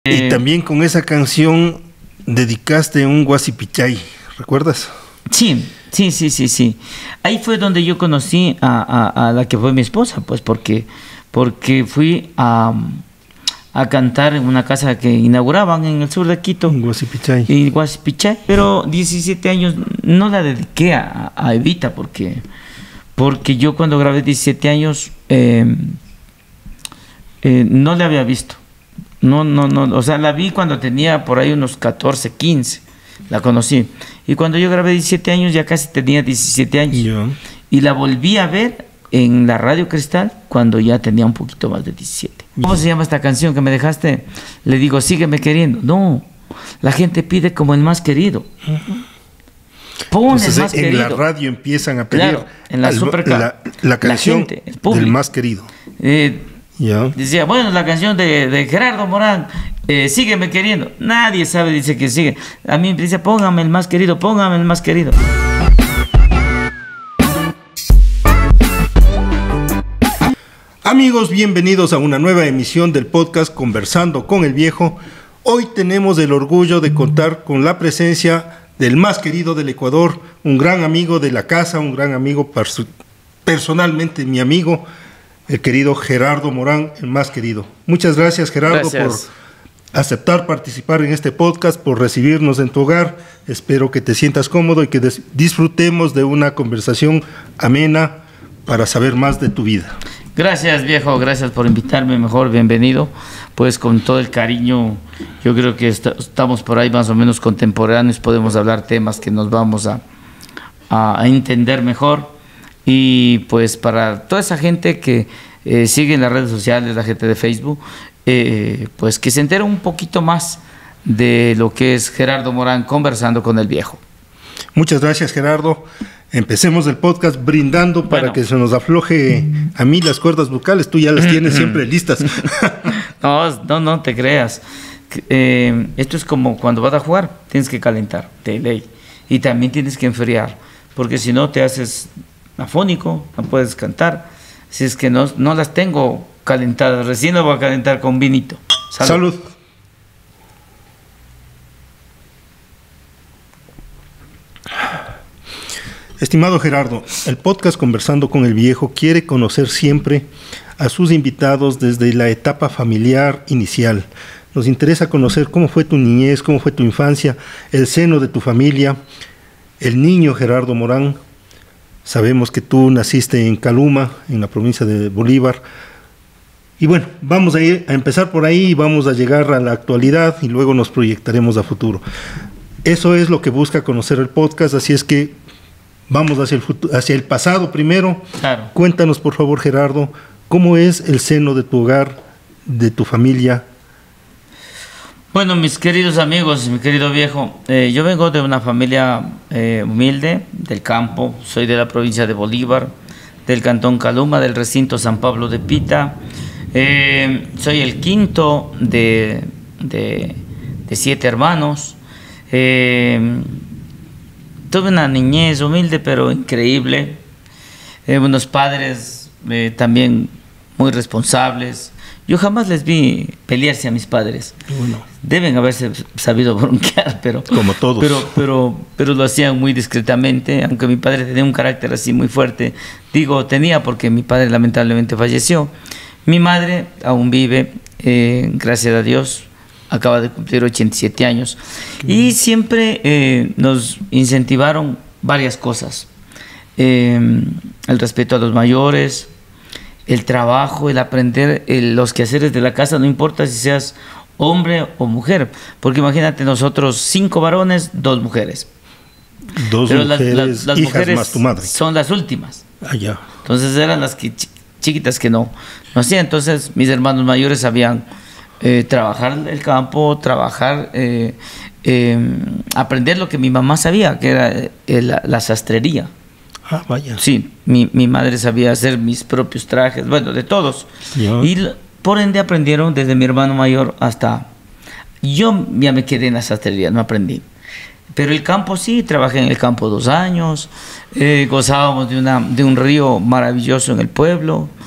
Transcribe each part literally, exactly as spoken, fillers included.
Y también con esa canción dedicaste un Guasipichay, ¿recuerdas? Sí, sí, sí, sí, sí. Ahí fue donde yo conocí a, a, a la que fue mi esposa, pues porque, porque fui a, a cantar en una casa que inauguraban en el sur de Quito. Un Guasipichay. Y Guasipichay. Pero diecisiete años no la dediqué a, a Evita porque, porque yo cuando grabé diecisiete años eh, eh, no la había visto. No, no, no, o sea, la vi cuando tenía por ahí unos catorce, quince, la conocí. Y cuando yo grabé diecisiete años, ya casi tenía diecisiete años. Yeah. Y la volví a ver en la Radio Cristal cuando ya tenía un poquito más de diecisiete. Yeah. ¿Cómo se llama esta canción que me dejaste? Le digo, sígueme queriendo. No, la gente pide como el más querido. Uh-huh. Pon Entonces, el más en querido. la radio empiezan a pedir claro, en la, al, super, la, la canción la gente, el público. del más querido. Eh, Yeah. Decía, bueno, la canción de, de Gerardo Morán, eh, sígueme queriendo. Nadie sabe, dice que sigue. A mí me dice, póngame el más querido, póngame el más querido. Amigos, bienvenidos a una nueva emisión del podcast Conversando con el Viejo. Hoy tenemos el orgullo de contar con la presencia del más querido del Ecuador, un gran amigo de la casa, un gran amigo, personalmente mi amigo, el querido Gerardo Morán, el más querido. Muchas gracias, Gerardo, gracias. por aceptar participar en este podcast, por recibirnos en tu hogar. Espero que te sientas cómodo y que disfrutemos de una conversación amena para saber más de tu vida. Gracias, viejo, gracias por invitarme, mejor bienvenido. Pues con todo el cariño, yo creo que est estamos por ahí más o menos contemporáneos, podemos hablar temas que nos vamos a, a entender mejor. Y pues para toda esa gente que eh, sigue en las redes sociales, la gente de Facebook, eh, pues que se entere un poquito más de lo que es Gerardo Morán Conversando con el Viejo. Muchas gracias, Gerardo. Empecemos el podcast brindando para bueno. que se nos afloje a mí las cuerdas vocales. Tú ya las tienes siempre listas. No, no, no te creas. Eh, esto es como cuando vas a jugar, tienes que calentar, de ley. Y también tienes que enfriar, porque si no te haces afónico, no puedes cantar. Si es que no, no las tengo calentadas, recién las voy a calentar con vinito. Salud. Salud. Estimado Gerardo, el podcast Conversando con el Viejo quiere conocer siempre a sus invitados desde la etapa familiar inicial. Nos interesa conocer cómo fue tu niñez, cómo fue tu infancia, el seno de tu familia, el niño Gerardo Morán. Sabemos que tú naciste en Caluma, en la provincia de Bolívar. Y bueno, vamos a, ir, a empezar por ahí y vamos a llegar a la actualidad y luego nos proyectaremos a futuro. Eso es lo que busca conocer el podcast, así es que vamos hacia el, futuro, hacia el pasado primero. Claro. Cuéntanos, por favor, Gerardo, ¿cómo es el seno de tu hogar, de tu familia? Bueno, mis queridos amigos, mi querido viejo, eh, yo vengo de una familia eh, humilde, del campo, soy de la provincia de Bolívar, del cantón Caluma, del recinto San Pablo de Pita, eh, soy el quinto de, de, de siete hermanos, eh, tuve una niñez humilde pero increíble, eh, unos padres eh, también muy responsables. Yo jamás les vi pelearse a mis padres. Bueno. Deben haberse sabido bronquear, pero como todos. Pero, pero, pero lo hacían muy discretamente, aunque mi padre tenía un carácter así muy fuerte. Digo, tenía porque mi padre lamentablemente falleció. Mi madre aún vive, eh, gracias a Dios, acaba de cumplir ochenta y siete años. Mm. Y siempre eh, nos incentivaron varias cosas. Eh, el respeto a los mayores, el trabajo, el aprender el, los quehaceres de la casa, no importa si seas hombre o mujer, porque imagínate nosotros cinco varones, dos mujeres. Dos Pero mujeres, las, las, las hijas mujeres más tu madre. Son las últimas. Ah, ya. Entonces eran las que, chiquitas que no, no hacían. Entonces mis hermanos mayores sabían eh, trabajar el campo, trabajar, eh, eh, aprender lo que mi mamá sabía, que era eh, la, la sastrería. Ah, vaya. Sí, mi, mi madre sabía hacer mis propios trajes, bueno, de todos. Yeah. Y por ende aprendieron desde mi hermano mayor hasta... Yo ya me quedé en la sastrería, no aprendí. Pero el campo sí, trabajé en el campo dos años, eh, gozábamos de, una, de un río maravilloso en el pueblo,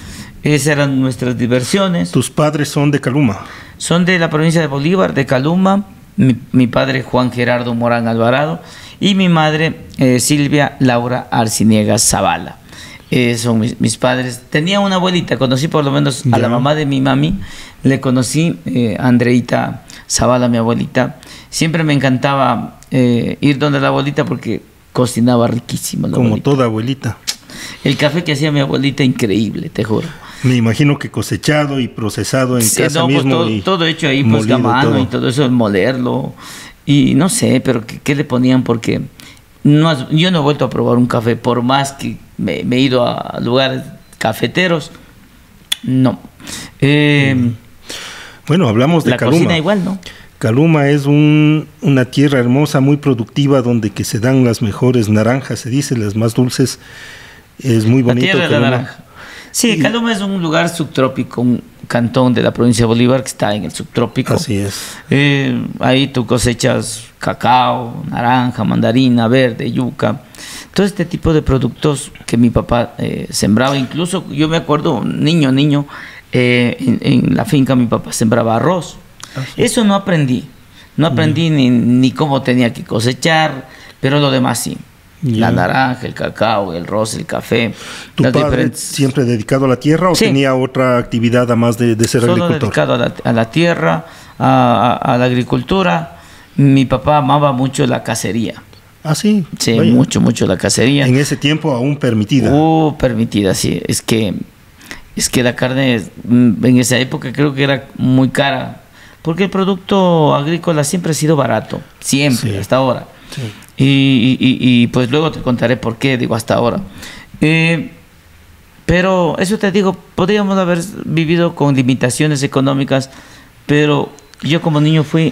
Esas eran nuestras diversiones. ¿Tus padres son de Caluma? Son de la provincia de Bolívar, de Caluma. Mi, mi padre Juan Gerardo Morán Alvarado y mi madre eh, Silvia Laura Arciniega Zavala. Eh, son mis, mis padres. Tenía una abuelita, conocí por lo menos a ya. la mamá de mi mami, le conocí, eh, Andreita Zavala, mi abuelita. Siempre me encantaba eh, ir donde la abuelita porque cocinaba riquísimo. La Como abuelita. toda abuelita. El café que hacía mi abuelita, increíble, te juro. Me imagino que cosechado y procesado en sí, casa no, pues mismo. Todo, y todo hecho ahí, pues a mano todo. Y todo eso, molerlo. Y no sé, pero ¿qué, qué le ponían? Porque no, yo no he vuelto a probar un café, por más que me, me he ido a lugares cafeteros. No. Eh, bueno, hablamos de la Caluma. Cocina igual, ¿no? Caluma es un, una tierra hermosa, muy productiva, donde que se dan las mejores naranjas, se dice, las más dulces. Es muy bonito. La tierra de la naranja. Sí, Caluma es un lugar subtrópico, un cantón de la provincia de Bolívar que está en el subtrópico. Así es. Eh, ahí tú cosechas cacao, naranja, mandarina, verde, yuca. Todo este tipo de productos que mi papá eh, sembraba. Incluso yo me acuerdo, niño, niño, eh, en, en la finca mi papá sembraba arroz. Así. Eso no aprendí. No aprendí mm. ni, ni cómo tenía que cosechar, pero lo demás sí. Yeah. La naranja, el cacao, el arroz, el café. ¿Tu padre diferentes... siempre dedicado a la tierra o sí. tenía otra actividad además de, de ser Solo agricultor? dedicado a la, a la tierra, a, a, a la agricultura. Mi papá amaba mucho la cacería. ¿Ah, sí? Sí, Vaya. mucho, mucho la cacería. En ese tiempo aún permitida. Uh, permitida, sí. Es que, es que la carne en esa época creo que era muy cara. Porque el producto agrícola siempre ha sido barato. Siempre, sí. hasta ahora. Sí. Y, y, y pues luego te contaré por qué, digo, hasta ahora. Eh, pero eso te digo, podríamos haber vivido con limitaciones económicas, pero yo como niño fui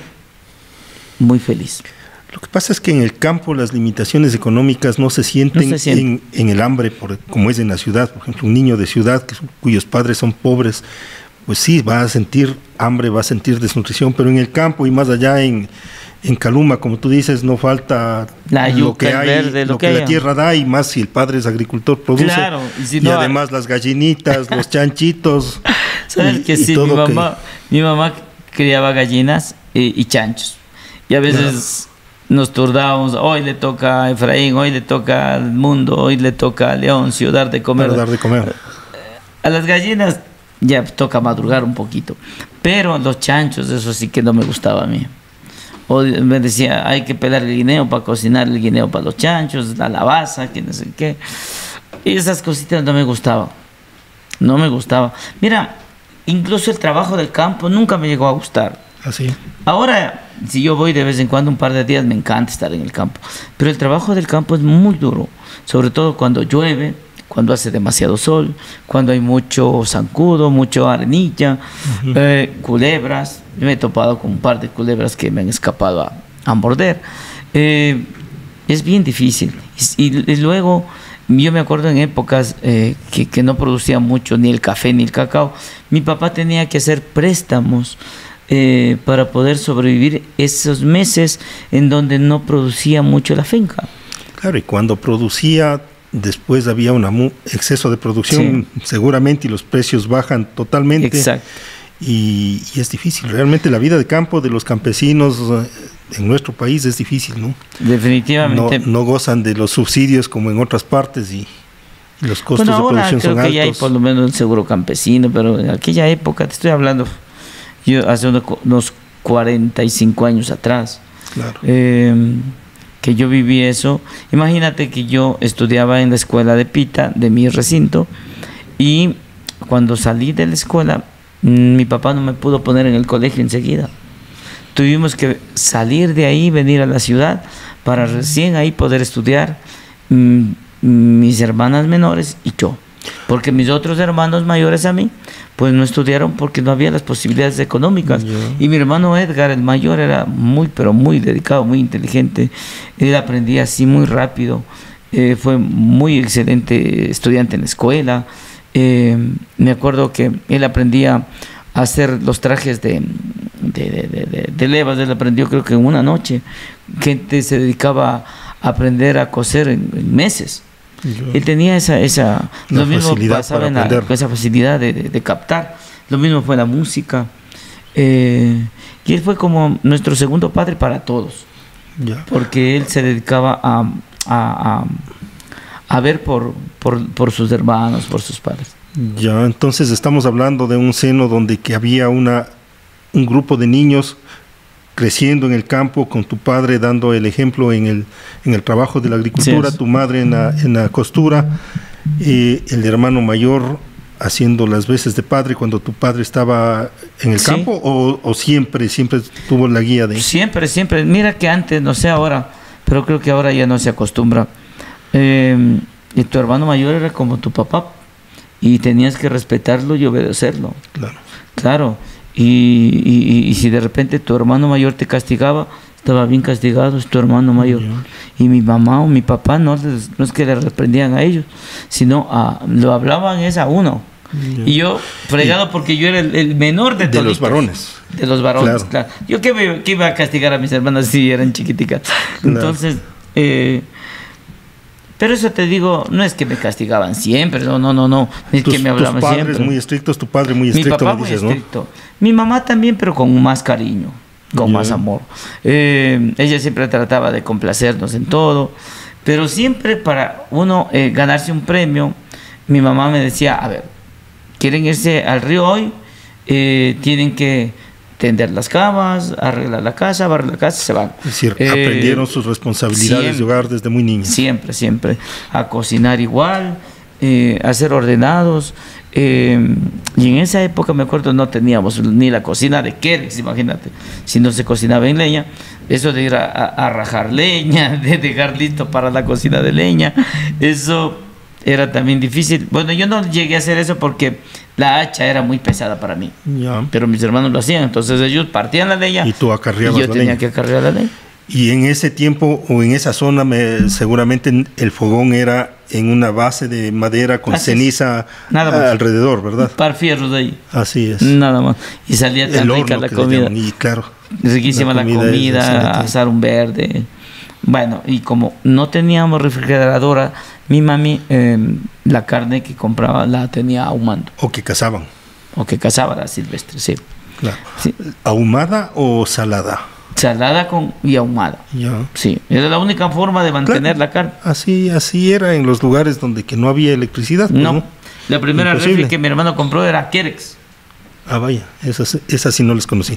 muy feliz. Lo que pasa es que en el campo las limitaciones económicas no se sienten, no se sienten. En, en el hambre, por, como es en la ciudad. Por ejemplo, un niño de ciudad que, cuyos padres son pobres, pues sí, va a sentir hambre, va a sentir desnutrición, pero en el campo y más allá en... En Caluma, como tú dices, no falta la yuca, lo que hay, verde, lo, lo que, que la tierra da, y más si el padre es agricultor, produce. Claro, y, si y no, además las gallinitas, los chanchitos. ¿Sabes y, que y sí? Mi mamá, que... mi mamá criaba gallinas y, y chanchos. Y a veces claro. nos turnábamos, hoy le toca a Efraín, hoy le toca al Mundo, hoy le toca a Leoncio dar de comer. Para dar de comer. A las gallinas ya toca madrugar un poquito. Pero los chanchos, eso sí que no me gustaba a mí. O me decía, hay que pelar el guineo para cocinar el guineo para los chanchos, la lavaza, que no sé qué. Y esas cositas no me gustaban. No me gustaba. Mira, incluso el trabajo del campo nunca me llegó a gustar. Así. Ahora, si yo voy de vez en cuando, un par de días, me encanta estar en el campo. Pero el trabajo del campo es muy duro. Sobre todo cuando llueve, cuando hace demasiado sol, cuando hay mucho zancudo, mucho arenilla, uh-huh. eh, culebras. Yo me he topado con un par de culebras que me han escapado a, a morder. Eh, es bien difícil. Y, y luego, yo me acuerdo en épocas eh, que, que no producía mucho, ni el café ni el cacao. Mi papá tenía que hacer préstamos eh, para poder sobrevivir esos meses en donde no producía mucho la finca. Claro, y cuando producía... Después había un exceso de producción, sí. seguramente, y los precios bajan totalmente. Exacto. Y, y es difícil. Realmente la vida de campo de los campesinos en nuestro país es difícil, ¿no? Definitivamente. No, no gozan de los subsidios como en otras partes y, y los costos bueno, ahora de producción creo son que altos. Ya hay por lo menos un seguro campesino, pero en aquella época, te estoy hablando, yo hace unos, unos cuarenta y cinco años atrás. Claro. Eh, que yo viví eso. Imagínate que yo estudiaba en la escuela de Pita, de mi recinto, y cuando salí de la escuela, mi papá no me pudo poner en el colegio enseguida. Tuvimos que salir de ahí, venir a la ciudad, para recién ahí poder estudiar, mmm, mis hermanas menores y yo. Porque mis otros hermanos mayores a mí, pues no estudiaron porque no había las posibilidades económicas. Yeah. Y mi hermano Edgar, el mayor, era muy, pero muy dedicado, muy inteligente. Él aprendía así muy rápido. Eh, fue muy excelente estudiante en la escuela. Eh, me acuerdo que él aprendía a hacer los trajes de, de, de, de, de levas. Él aprendió creo que en una noche. Gente se dedicaba a aprender a coser en, en meses. Yo, él tenía esa, esa lo mismo pasaba en la, esa facilidad de, de, de captar. Lo mismo fue la música. Eh, y él fue como nuestro segundo padre para todos. Ya. Porque él se dedicaba a, a, a, a ver por, por, por sus hermanos, por sus padres. Ya, entonces estamos hablando de un seno donde que había una, un grupo de niños creciendo en el campo, con tu padre dando el ejemplo en el, en el trabajo de la agricultura, sí, tu madre en la, en la costura, eh, el hermano mayor haciendo las veces de padre cuando tu padre estaba en el sí. campo, o, o siempre, siempre tuvo la guía de... Siempre, siempre. Mira que antes, no sé ahora, pero creo que ahora ya no se acostumbra. Eh, y tu hermano mayor era como tu papá, y tenías que respetarlo y obedecerlo. Claro. Claro. Y, y, y si de repente tu hermano mayor te castigaba, estaba bien castigado, es tu hermano mayor. Yeah. Y mi mamá o mi papá no, les, no es que le reprendían a ellos, sino a, lo hablaban es a uno. Yeah. Y yo, fregado, porque yo era el, el menor de, de los varones. De los varones, claro. claro. Yo que, me, que iba a castigar a mis hermanas si eran chiquiticas. Claro. Entonces, eh, pero eso te digo, no es que me castigaban siempre, no, no, no, no, es tus, que me hablaban tus padres siempre. Muy estrictos, tu padre muy estricto, mi papá me dices, muy estricto. ¿No? Mi mamá también, pero con más cariño, con yeah. más amor. Eh, ella siempre trataba de complacernos en todo, pero siempre para uno eh, ganarse un premio, mi mamá me decía, a ver, quieren irse al río hoy, eh, tienen que tender las camas, arreglar la casa, barrer la casa, se van. Es decir, eh, aprendieron sus responsabilidades siempre, de hogar desde muy niños. Siempre, siempre. A cocinar igual, eh, a ser ordenados. Eh, y en esa época, me acuerdo, no teníamos ni la cocina de Kerex, imagínate. Si no se cocinaba en leña, eso de ir a, a, a rajar leña, de dejar listo para la cocina de leña, eso era también difícil. Bueno, yo no llegué a hacer eso porque la hacha era muy pesada para mí. Ya. Pero mis hermanos lo hacían, entonces ellos partían la leña y tú acarreabas y yo la tenía leña. que acarrear la leña. Y en ese tiempo o en esa zona me, seguramente el fogón era en una base de madera con Así ceniza Nada alrededor, ¿verdad? Un par fierros de ahí. Así es. Nada más. Y salía tan el rica la comida. Y claro. Riquísima la comida, la comida asar un verde. Bueno, y como no teníamos refrigeradora, mi mami eh, la carne que compraba la tenía ahumando. O que cazaban. O que cazaba la silvestre, sí. Claro. Sí. ¿Ahumada o salada? Salada con y ahumada. Ya. Sí, era la única forma de mantener claro. la carne. Así, así era en los lugares donde que no había electricidad. Pues, no. no, la primera refri que mi hermano compró era Kerex. Ah, vaya, esas, esas sí no les conocí.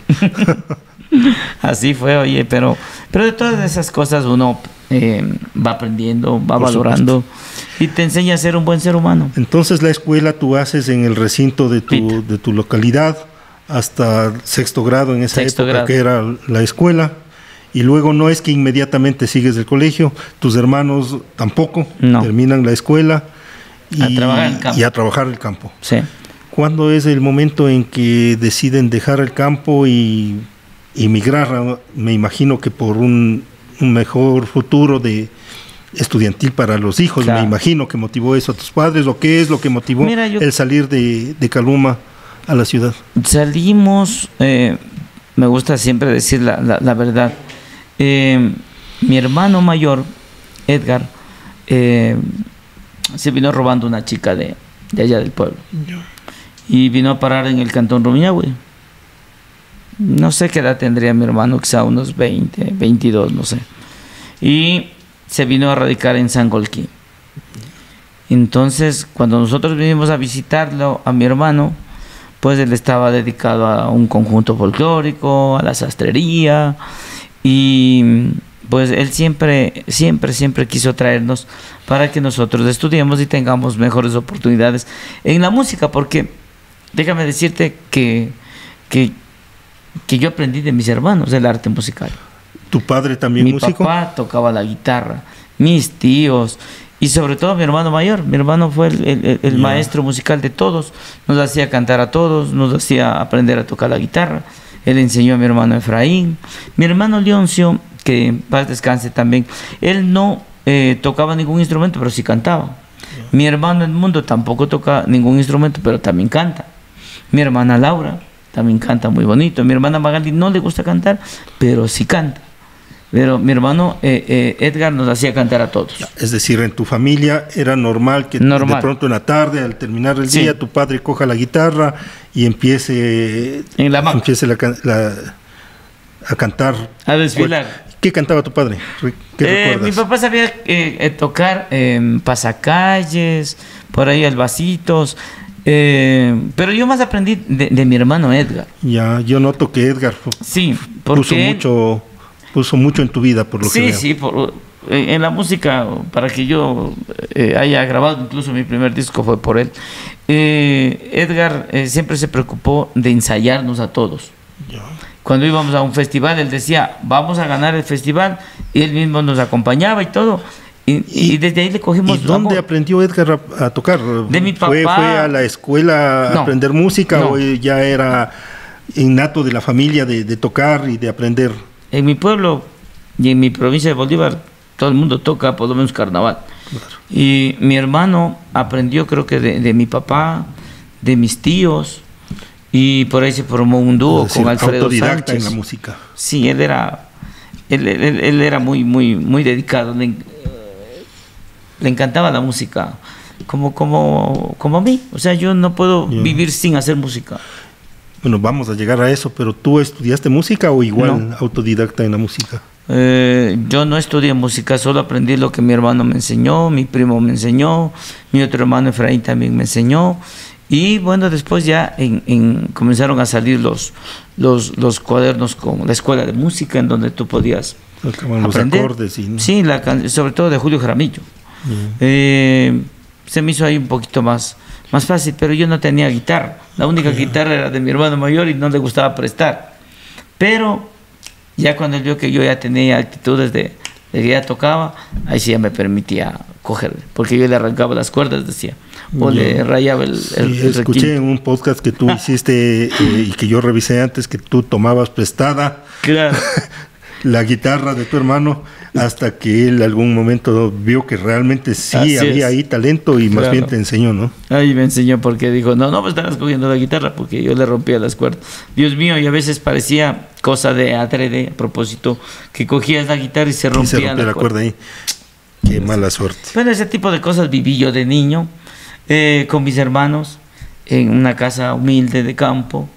Así fue, oye, pero, pero de todas esas cosas uno eh, va aprendiendo, va Por valorando supuesto. Y te enseña a ser un buen ser humano. Entonces la escuela tú haces en el recinto de tu, de tu localidad hasta sexto grado en esa sexto época grado. Que era la escuela, y luego no es que inmediatamente sigues el colegio, tus hermanos tampoco, no. terminan la escuela y a trabajar el campo. Y a trabajar el campo. Sí. ¿Cuándo es el momento en que deciden dejar el campo y emigrar? Me imagino que por un, un mejor futuro de estudiantil para los hijos, claro. me imagino que motivó eso a tus padres, o qué es lo que motivó Mira, yo... el salir de, de Caluma a la ciudad. Salimos, eh, me gusta siempre decir la, la, la verdad. Eh, mi hermano mayor, Edgar, eh, se vino robando una chica de, de allá del pueblo. Yo. Y vino a parar en el cantón Rumiñahui. No sé qué edad tendría mi hermano, quizá unos veinte, veintidós, no sé. Y se vino a radicar en Sangolquí. Entonces, cuando nosotros vinimos a visitarlo, a mi hermano, pues él estaba dedicado a un conjunto folclórico, a la sastrería, y pues él siempre, siempre, siempre quiso traernos para que nosotros estudiemos y tengamos mejores oportunidades en la música, porque déjame decirte que, que, que yo aprendí de mis hermanos el arte musical. ¿Tu padre también mi músico? Mi papá tocaba la guitarra, mis tíos, y sobre todo mi hermano mayor. Mi hermano fue el, el, el yeah. maestro musical de todos, nos hacía cantar a todos, nos hacía aprender a tocar la guitarra. Él enseñó a mi hermano Efraín. Mi hermano Leoncio, que en paz descanse también, él no eh, tocaba ningún instrumento, pero sí cantaba. Yeah. Mi hermano Edmundo tampoco toca ningún instrumento, pero también canta. Mi hermana Laura también canta muy bonito. Mi hermana Magali no le gusta cantar, pero sí canta. Pero mi hermano eh, eh, Edgar nos hacía cantar a todos. Es decir, en tu familia era normal que normal. de pronto en la tarde, al terminar el Sí. día, tu padre coja la guitarra y empiece, En la hamaca. empiece la, can- la- a cantar. A desfilar. ¿Qué cantaba tu padre? ¿Qué Eh, recuerdas? mi papá sabía eh, eh, tocar eh, pasacalles, por ahí albasitos, eh, pero yo más aprendí de, de mi hermano Edgar. Ya, yo noto que Edgar fu- Sí, porque puso él- mucho, puso mucho en tu vida, por lo que sí, veo. sí, por- eh, en la música, para que yo eh, haya grabado, incluso mi primer disco fue por él. Eh, Edgar eh, siempre se preocupó de ensayarnos a todos. Ya. Cuando íbamos a un festival, él decía, vamos a ganar el festival, y él mismo nos acompañaba y todo. Y, y, y desde ahí le cogimos ¿Y dónde amor. aprendió Edgar a, a tocar? De mi ¿Fue, papá. ¿Fue a la escuela a No, aprender música no. o ya era innato de la familia de, de tocar y de aprender? En mi pueblo y en mi provincia de Bolívar, todo el mundo toca por lo menos carnaval. Claro. Y mi hermano aprendió, creo que de, de mi papá, de mis tíos, y por ahí se formó un dúo Es decir, con Alfredo autodidacta Sánchez. en la música. Sí, él era, él, él- él era muy, muy, muy dedicado. Le, le encantaba la música, como, como, como a mí. O sea, yo no puedo Ya. vivir sin hacer música. Bueno, vamos a llegar a eso, pero ¿tú estudiaste música o igual No. autodidacta en la música? Eh, yo no estudié música, solo aprendí lo que mi hermano me enseñó, mi primo me enseñó, mi otro hermano Efraín también me enseñó. Y bueno, después ya en, en- comenzaron a salir los, los, los cuadernos con la escuela de música, en donde tú podías Tocaban los aprender. acordes y... Sí, la, can- sobre todo de Julio Jaramillo. Mm. Eh, se me hizo ahí un poquito más, más fácil, pero yo no tenía guitarra. La única guitarra era de mi hermano mayor y no le gustaba prestar. Pero ya cuando él vio que yo ya tenía actitudes de, de que ya tocaba, ahí sí ya me permitía cogerle, porque yo le arrancaba las cuerdas, decía, o Ya. le rayaba el, Sí, el, el escuché requinto. en un podcast que tú hiciste eh, y que yo revisé antes que tú tomabas prestada Claro. la guitarra de tu hermano hasta que él algún momento vio que realmente sí Así había es. ahí talento y más Claro. bien te enseñó, ¿no? Ahí me enseñó porque dijo, no, no me estarás cogiendo la guitarra porque yo le rompía las cuerdas. Dios mío, y a veces parecía cosa de adrede, a propósito, que cogías la guitarra y se Y rompía, se rompió la cuerda ahí. Qué mala suerte. Bueno, ese tipo de cosas viví yo de niño, eh, con mis hermanos, en una casa humilde de campo.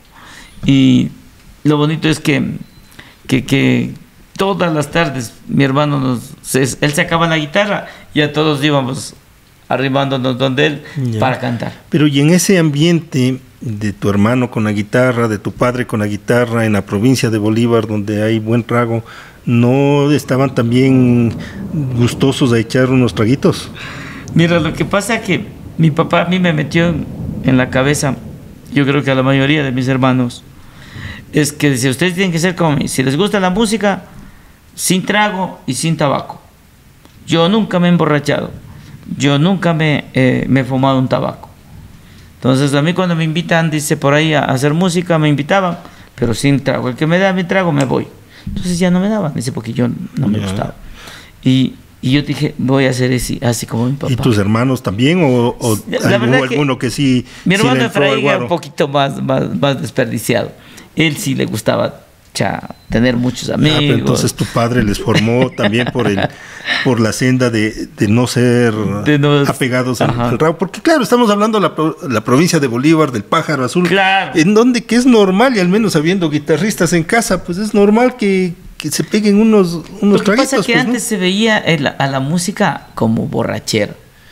Y lo bonito es que, que, que todas las tardes mi hermano, nos, se- él sacaba la guitarra y a todos íbamos arrimándonos donde él Ya. para cantar. Pero y en ese ambiente de tu hermano con la guitarra, de tu padre con la guitarra, en la provincia de Bolívar, donde hay buen trago, ¿no estaban también gustosos de echar unos traguitos? Mira, lo que pasa es que mi papá a mí me metió en, en la cabeza, yo creo que a la mayoría de mis hermanos, es que si ustedes tienen que ser como mí, si les gusta la música, sin trago y sin tabaco. Yo nunca me he emborrachado, yo nunca me, eh, me he fumado un tabaco. Entonces a mí cuando me invitan, dice por ahí a hacer música, me invitaban, pero sin trago. El que me da mi trago me voy. Entonces ya no me daban, dice, porque yo no me Ya. gustaba. Y, y yo dije, voy a hacer así, así como mi papá. ¿Y tus hermanos también? ¿O, o La hubo verdad que alguno que sí? Mi sí hermano le entró al Efraín era guaro? un poquito más, más, más desperdiciado. Él sí le gustaba cha, tener muchos Ah, amigos. pero entonces tu padre les formó también por el por la senda de, de no ser De no- apegados al, Ajá. al rabo, porque claro, estamos hablando de la, pro- la provincia de Bolívar, del Pájaro Azul, Claro. en donde que es normal, y al menos habiendo guitarristas en casa, pues es normal que, que se peguen unos, unos Lo que traguitos. pasa es que pues, ¿no? antes se veía el- a la música como borrachera.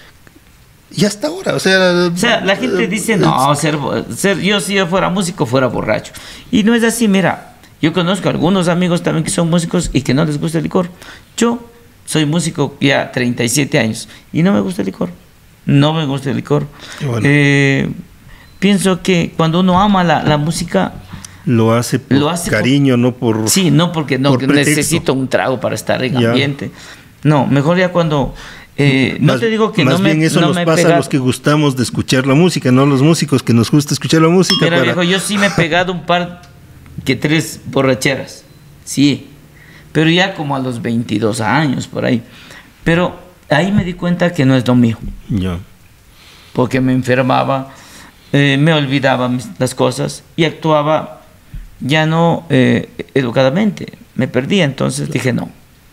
Y hasta ahora, o sea... O sea, la gente eh, dice, no, ser, ser, yo si yo fuera músico fuera borracho. Y no es así, mira, yo conozco algunos amigos también que son músicos y que no les gusta el licor. Yo soy músico ya treinta y siete años y no me gusta el licor. No me gusta el licor. Qué bueno. Eh, pienso que cuando uno ama la, la música, Lo hace por Lo hace por- cariño, no por... sí, no porque no por que pretexto. necesito un trago para estar en Ya. ambiente. No, mejor ya cuando... eh, no Más- te digo que más no me, bien eso no nos me he pasa a pegado- los que gustamos de escuchar la música, no los músicos que nos gusta escuchar la música. Mira, para- viejo, yo sí me he pegado un par que tres borracheras. Sí. Pero ya como a los veintidós años, por ahí. Pero ahí me di cuenta que no es lo mío. Ya. Porque me enfermaba, eh, me olvidaba mis- las cosas y actuaba ya no eh, educadamente. Me perdía. Entonces dije, no,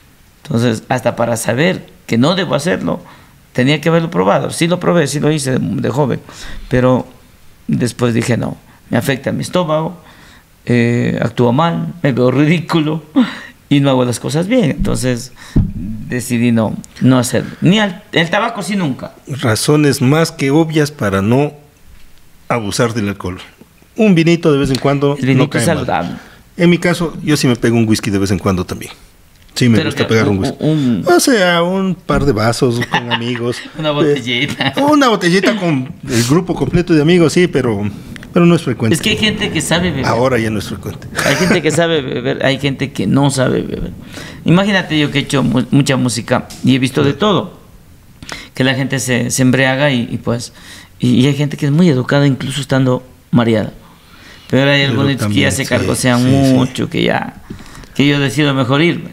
Entonces, hasta para saber que no debo hacerlo, tenía que haberlo probado. Sí lo probé, sí lo hice de, de joven, pero después dije, no, me afecta mi estómago, eh, actúo mal, me veo ridículo y no hago las cosas bien. Entonces decidí no, no hacerlo. Ni al, el tabaco sí nunca. Razones más que obvias para no abusar del alcohol. Un vinito de vez en cuando El vinito no cae es saludable. mal. En mi caso, yo sí me pego un whisky de vez en cuando también. Sí, me Pero gusta que pegar un un- whisky. un- O sea, un par de vasos con amigos. Una botellita. Eh, una botellita con el grupo completo de amigos, sí, pero, pero no es frecuente. Es que hay gente que sabe beber. Ahora ya no es frecuente. Hay gente que sabe beber, hay gente que no sabe beber. Imagínate yo que he hecho mu- mucha música y he visto de todo. Que la gente se, se embriaga y, y pues... Y, y hay gente que es muy educada incluso estando mareada. Pero hay Pero algunos que también, ya se sí, cargosean sí, mucho, que ya... Que yo decido mejor irme.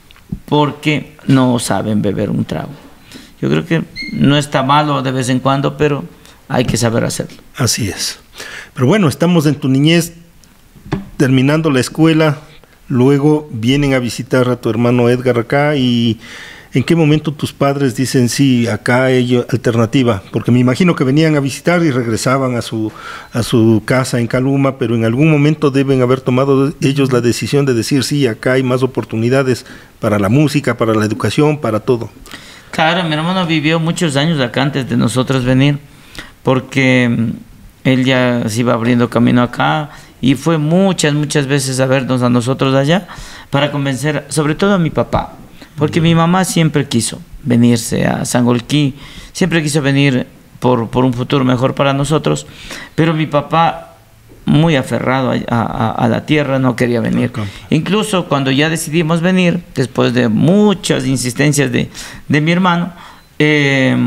Porque no saben beber un trago. Yo creo que no está malo de vez en cuando, pero hay que saber hacerlo. Así es. Pero bueno, estamos en tu niñez, terminando la escuela, luego vienen a visitar a tu hermano Edgar acá y ¿en qué momento tus padres dicen sí, acá hay alternativa? Porque me imagino que venían a visitar y regresaban a su, a su casa en Caluma, pero en algún momento deben haber tomado ellos la decisión de decir sí, acá hay más oportunidades para la música, para la educación, para todo. Claro, mi hermano vivió muchos años acá antes de nosotros venir, porque mm, él ya se iba abriendo camino acá y fue muchas, muchas veces a vernos a nosotros allá para convencer, sobre todo a mi papá, porque mi mamá siempre quiso venirse a Sangolquí, siempre quiso venir por, por un futuro mejor para nosotros, pero mi papá, muy aferrado a, a- a la tierra, no quería venir. Acá. Incluso cuando ya decidimos venir, después de muchas insistencias de, de mi hermano, eh,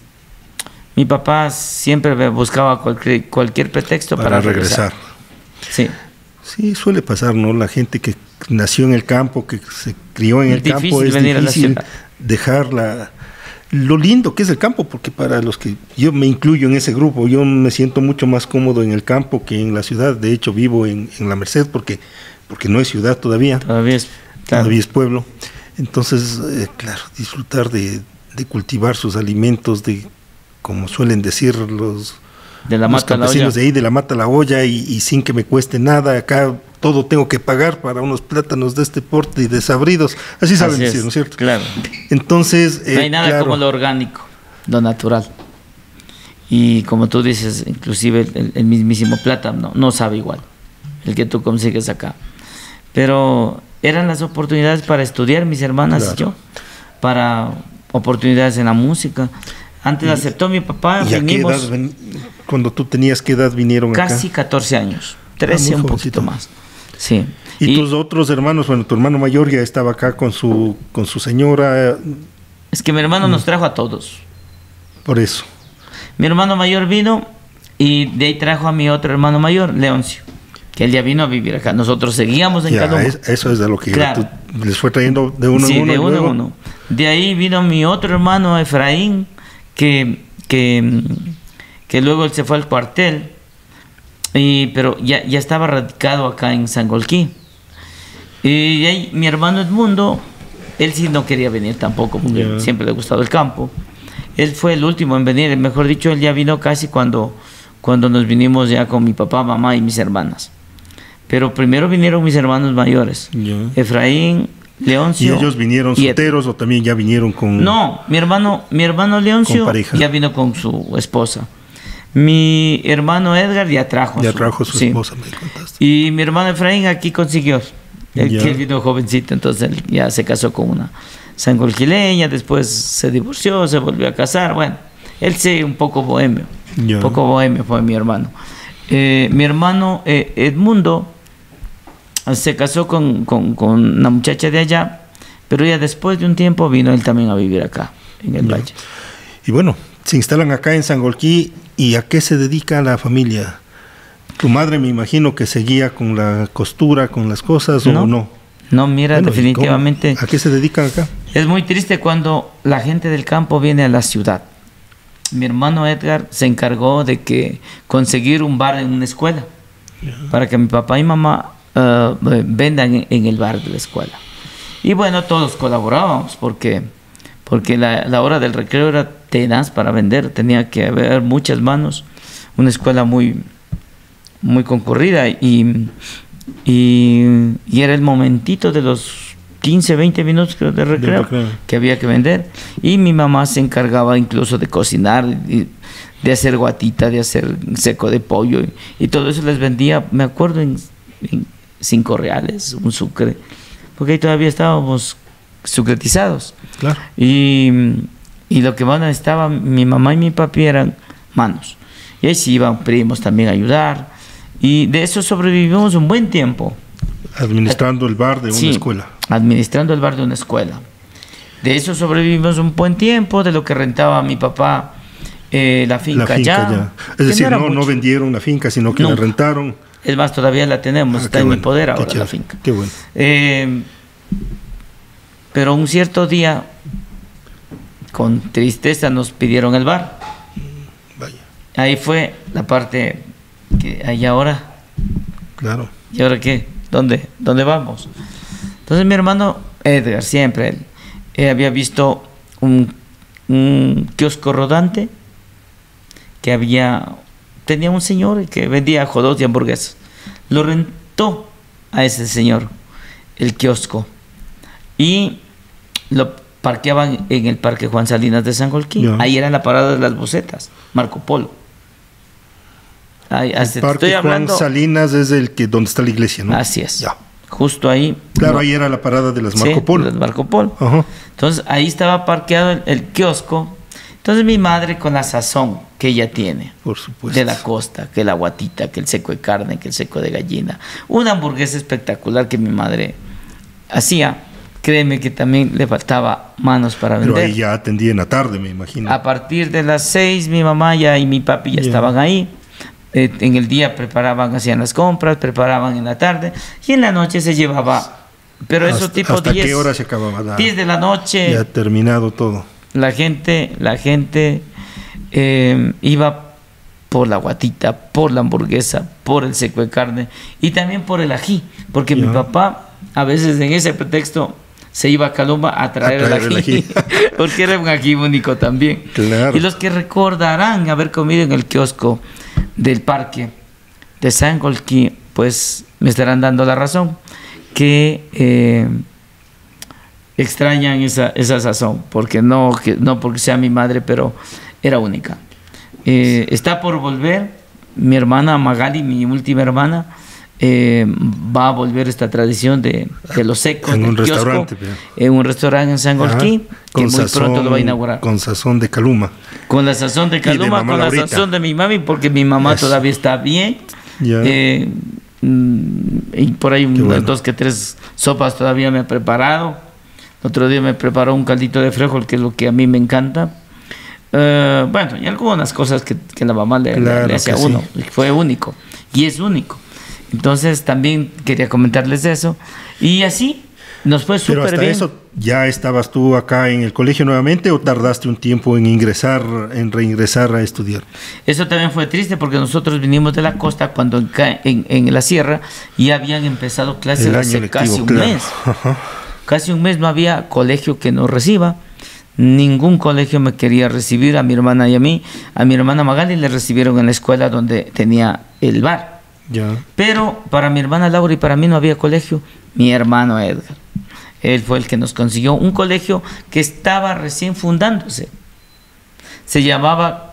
mi papá siempre buscaba cualquier, cualquier pretexto para, Para regresar. Sí. Sí, suele pasar, ¿no? La gente que nació en el campo, que se crió en Es el difícil campo, es venir a la difícil ciudad. dejar la, lo lindo que es el campo, porque para los que yo me incluyo en ese grupo, yo me siento mucho más cómodo en el campo que en la ciudad. De hecho, vivo en, en La Merced porque, porque no es ciudad todavía, Todavía es, claro. todavía es pueblo. Entonces, eh, claro, disfrutar de, de cultivar sus alimentos, de como suelen decir los de la los mata a la olla. campesinos de ahí, de la mata a la olla, y, y sin que me cueste nada. Acá todo tengo que pagar para unos plátanos de este porte y desabridos. Así saben Así es, decir, ¿no es cierto? Claro. Entonces, eh, No hay nada claro, como lo orgánico, lo natural. Y como tú dices, inclusive el, el mismísimo plátano no sabe igual, el que tú consigues acá. Pero eran las oportunidades para estudiar, mis hermanas Claro. y yo, para oportunidades en la música. Antes aceptó mi papá, ¿y a qué vinimos edad ven- cuando tú tenías qué edad vinieron casi acá? catorce años, trece muy un jovencito. poquito más. Sí. Y, tus otros hermanos, bueno, tu hermano mayor ya estaba acá con su con su señora, Es que mi hermano nos trajo a todos. por eso. Mi hermano mayor vino y de ahí trajo a mi otro hermano mayor, Leoncio, que él ya vino a vivir acá. Nosotros seguíamos en Ya, Caluma. es- eso es de lo que iba. Claro. Tú les fue trayendo de uno Sí, en uno. de y uno luego- en uno. De ahí vino mi otro hermano Efraín, que, que, mm, que luego él se fue al cuartel, y, pero ya, ya estaba radicado acá en Sangolquí. Y de ahí mi hermano Edmundo, él sí no quería venir tampoco, porque Ya. siempre le ha gustado el campo. Él fue el último en venir, mejor dicho, él ya vino casi cuando, cuando nos vinimos ya con mi papá, mamá y mis hermanas. Pero primero vinieron mis hermanos mayores, Ya. Efraín, ¿Y Leoncio. ellos vinieron y Ed- solteros o también ya vinieron con...? No, mi hermano, mi hermano Leoncio Con pareja. ya vino con su esposa. Mi hermano Edgar ya trajo. Ya su- trajo su sí. esposa, me contaste. Y mi hermano Efraín aquí consiguió. Él, Ya. que él vino jovencito, entonces él ya se casó con una sangolquileña, después se divorció, se volvió a casar. Bueno, él sí, un poco bohemio. Ya. Un poco bohemio fue mi hermano. Eh, mi hermano eh, Edmundo se casó con, con, con una muchacha de allá, pero ya después de un tiempo vino él también a vivir acá, en el Ya. valle. Y bueno, se instalan acá en Sangolquí. ¿Y a qué se dedica la familia? Tu madre me imagino que seguía con la costura, con las cosas, No. o no. No, mira, Bueno, ¿y definitivamente cómo? ¿A qué se dedican acá? es muy triste cuando la gente del campo viene a la ciudad. Mi hermano Edgar se encargó de que conseguir un bar en una escuela para que mi papá y mamá eh, vendan en, en el bar de la escuela. Y bueno, todos colaborábamos porque, porque la, la hora del recreo era tenaz para vender, tenía que haber muchas manos, una escuela muy, muy concurrida y, y, y era el momentito de los quince, veinte minutos creo, de recreo, de recreo que había que vender. Y mi mamá se encargaba incluso de cocinar, y de hacer guatita, de hacer seco de pollo. Y, y todo eso les vendía, me acuerdo, en, en cinco reales, un sucre. Porque ahí todavía estábamos sucretizados. Claro. Y, y lo que más necesitaba mi mamá y mi papi eran manos. Y ahí sí iban primos también a ayudar. Y de eso sobrevivimos un buen tiempo. Administrando el bar de una sí, escuela. Administrando el bar de una escuela. De eso sobrevivimos un buen tiempo, de lo que rentaba mi papá eh, la finca, la finca ya. ya. Es decir, no, no, no vendieron la finca, sino que no. la rentaron. Es más, todavía la tenemos, ah, está en bueno, mi poder ahora chévere, la finca. Qué bueno. Eh, pero un cierto día, con tristeza, nos pidieron el bar. Vaya. Ahí fue la parte que hay ahora. Claro. ¿Y ahora qué? ¿Dónde? ¿Dónde vamos? Entonces mi hermano Edgar, siempre él, él había visto un, un kiosco rodante que había, tenía un señor que vendía hot y hamburguesas. Lo rentó a ese señor el kiosco y lo parqueaban en el Parque Juan Salinas de Sangolquí. Yeah. Ahí era la parada de las bucetas, Marco Polo. Ahí, el Parque estoy hablando, Juan Salinas es el que donde está la iglesia, ¿no? Así es. Ya. Justo ahí. Claro, no, ahí era la parada de las Marco sí, Polo. De las Marco Polo. Uh-huh. Entonces ahí estaba parqueado el, el kiosco. Entonces mi madre, con la sazón que ella tiene, por supuesto, de la costa, que la guatita, que el seco de carne, que el seco de gallina, una hamburguesa espectacular que mi madre hacía, créeme que también le faltaba manos para vender. Pero ahí ya atendía en la tarde, me imagino. A partir de las seis mi mamá ya y mi papi ya yeah. estaban ahí. Eh, en el día preparaban, hacían las compras, preparaban en la tarde y en la noche se llevaba. Pero eso tipo ¿Hasta diez, qué hora se acababa? La, diez de la noche. Ya terminado todo. La gente, la gente eh, iba por la guatita, por la hamburguesa, por el seco de carne y también por el ají, porque yeah. mi papá a veces en ese pretexto se iba a Calumba a traer, a traer el ají, el ají. porque era un ají único también. Claro. Y los que recordarán haber comido en el kiosco del parque de Sangolquí, pues me estarán dando la razón, que eh, extrañan esa, esa sazón, porque no, que, no porque sea mi madre, pero era única. Eh, está por volver, mi hermana Magali, mi última hermana, eh, va a volver esta tradición de, de los secos en un kiosco, restaurante, pero... en un restaurante en Sangolquí, que muy sazón, pronto lo va a inaugurar. Con sazón de Caluma. Con la sazón de Caluma, de con Laurita. La sazón de mi mami, porque mi mamá Eso. todavía está bien. Yeah. Eh, y por ahí unas bueno. dos que tres sopas todavía me ha preparado. Otro día me preparó un caldito de frijol, que es lo que a mí me encanta. Uh, bueno, y algunas cosas que, que la mamá le, claro le hace a uno. Sí. Fue único. Y es único. Entonces también quería comentarles eso. Y así nos fue súper bien. Pero hasta eso, ¿ya estabas tú acá en el colegio nuevamente o tardaste un tiempo en ingresar, en reingresar a estudiar? Eso también fue triste porque nosotros vinimos de la costa cuando en, en, en la sierra ya habían empezado clases el hace año lectivo, casi un claro. mes. Casi un mes no había colegio que nos reciba. Ningún colegio me quería recibir a mi hermana y a mí. A mi hermana Magali le recibieron en la escuela donde tenía el bar. Ya. Pero para mi hermana Laura y para mí no había colegio. Mi hermano Edgar, él fue el que nos consiguió un colegio que estaba recién fundándose. Se llamaba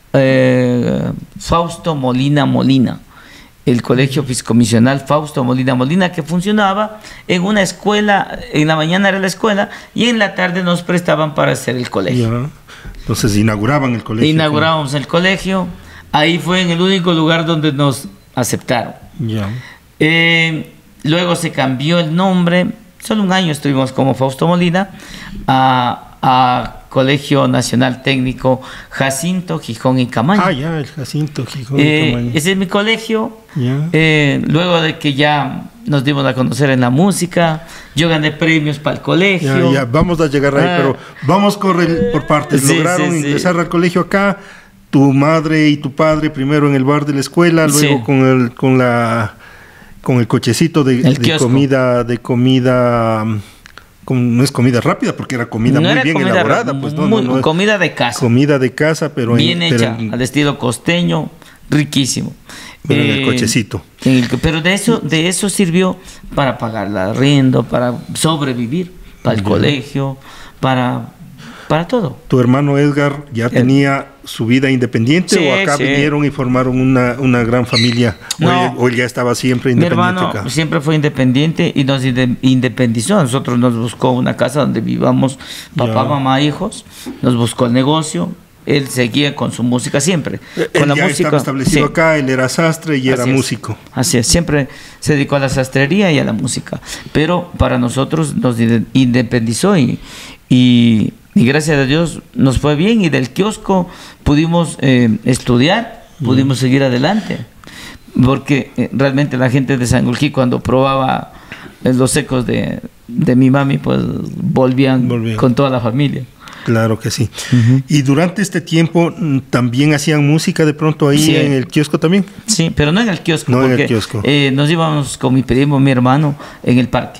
eh, Fausto Molina Molina, el colegio fiscomisional Fausto Molina Molina, que funcionaba en una escuela. En la mañana era la escuela y en la tarde nos prestaban para hacer el colegio. Ya. Entonces inauguraban el colegio. Inaugurábamos el colegio. Ahí fue en el único lugar donde nos aceptaron. Ya. Eh, luego se cambió el nombre, solo un año estuvimos como Fausto Molina, a, a Colegio Nacional Técnico Jacinto Gijón y Camaño. Ah, ya, el Jacinto Gijón eh, y Camaño. Ese es mi colegio. Ya. Eh, luego de que ya nos dimos a conocer en la música, yo gané premios para el colegio. Ya, ya, vamos a llegar ahí, ah. pero vamos por, el, por partes. Sí, Lograron sí, ingresar sí. al colegio acá. Tu madre y tu padre primero en el bar de la escuela, luego sí. con el con la con el cochecito de, el de comida de comida como, no es comida rápida, porque era comida no muy era bien comida elaborada. Pues, no, muy, no, no, comida de casa. Comida de casa, pero bien en, hecha, pero en, al estilo costeño, riquísimo. Pero eh, en el cochecito. En el, pero de eso, de eso sirvió para pagar el arriendo, para sobrevivir, para el bien. colegio, para, para todo. ¿Tu hermano Edgar ya el, tenía su vida independiente sí, o acá sí. vinieron y formaron una, una gran familia? No, o, él, ¿O él ya estaba siempre independiente? Mi hermano acá? siempre fue independiente y nos independizó. A nosotros nos buscó una casa donde vivamos papá, ya. mamá, hijos. Nos buscó el negocio. Él seguía con su música siempre. Él con la ya música, estaba establecido sí. acá, él era sastre y Así era es. músico. Así es, siempre se dedicó a la sastrería y a la música. Pero para nosotros nos independizó y, y, y gracias a Dios nos fue bien y del kiosco pudimos eh, estudiar, pudimos mm. seguir adelante. Porque eh, realmente la gente de Sangolquí cuando probaba eh, los secos de, de mi mami, pues volvían, volvían con toda la familia. Claro que sí. Uh-huh. Y durante este tiempo también hacían música de pronto ahí sí. en el kiosco también. Sí, pero no en el kiosco. No porque, en el kiosco. Eh, nos íbamos con mi primo, mi hermano, en el parque.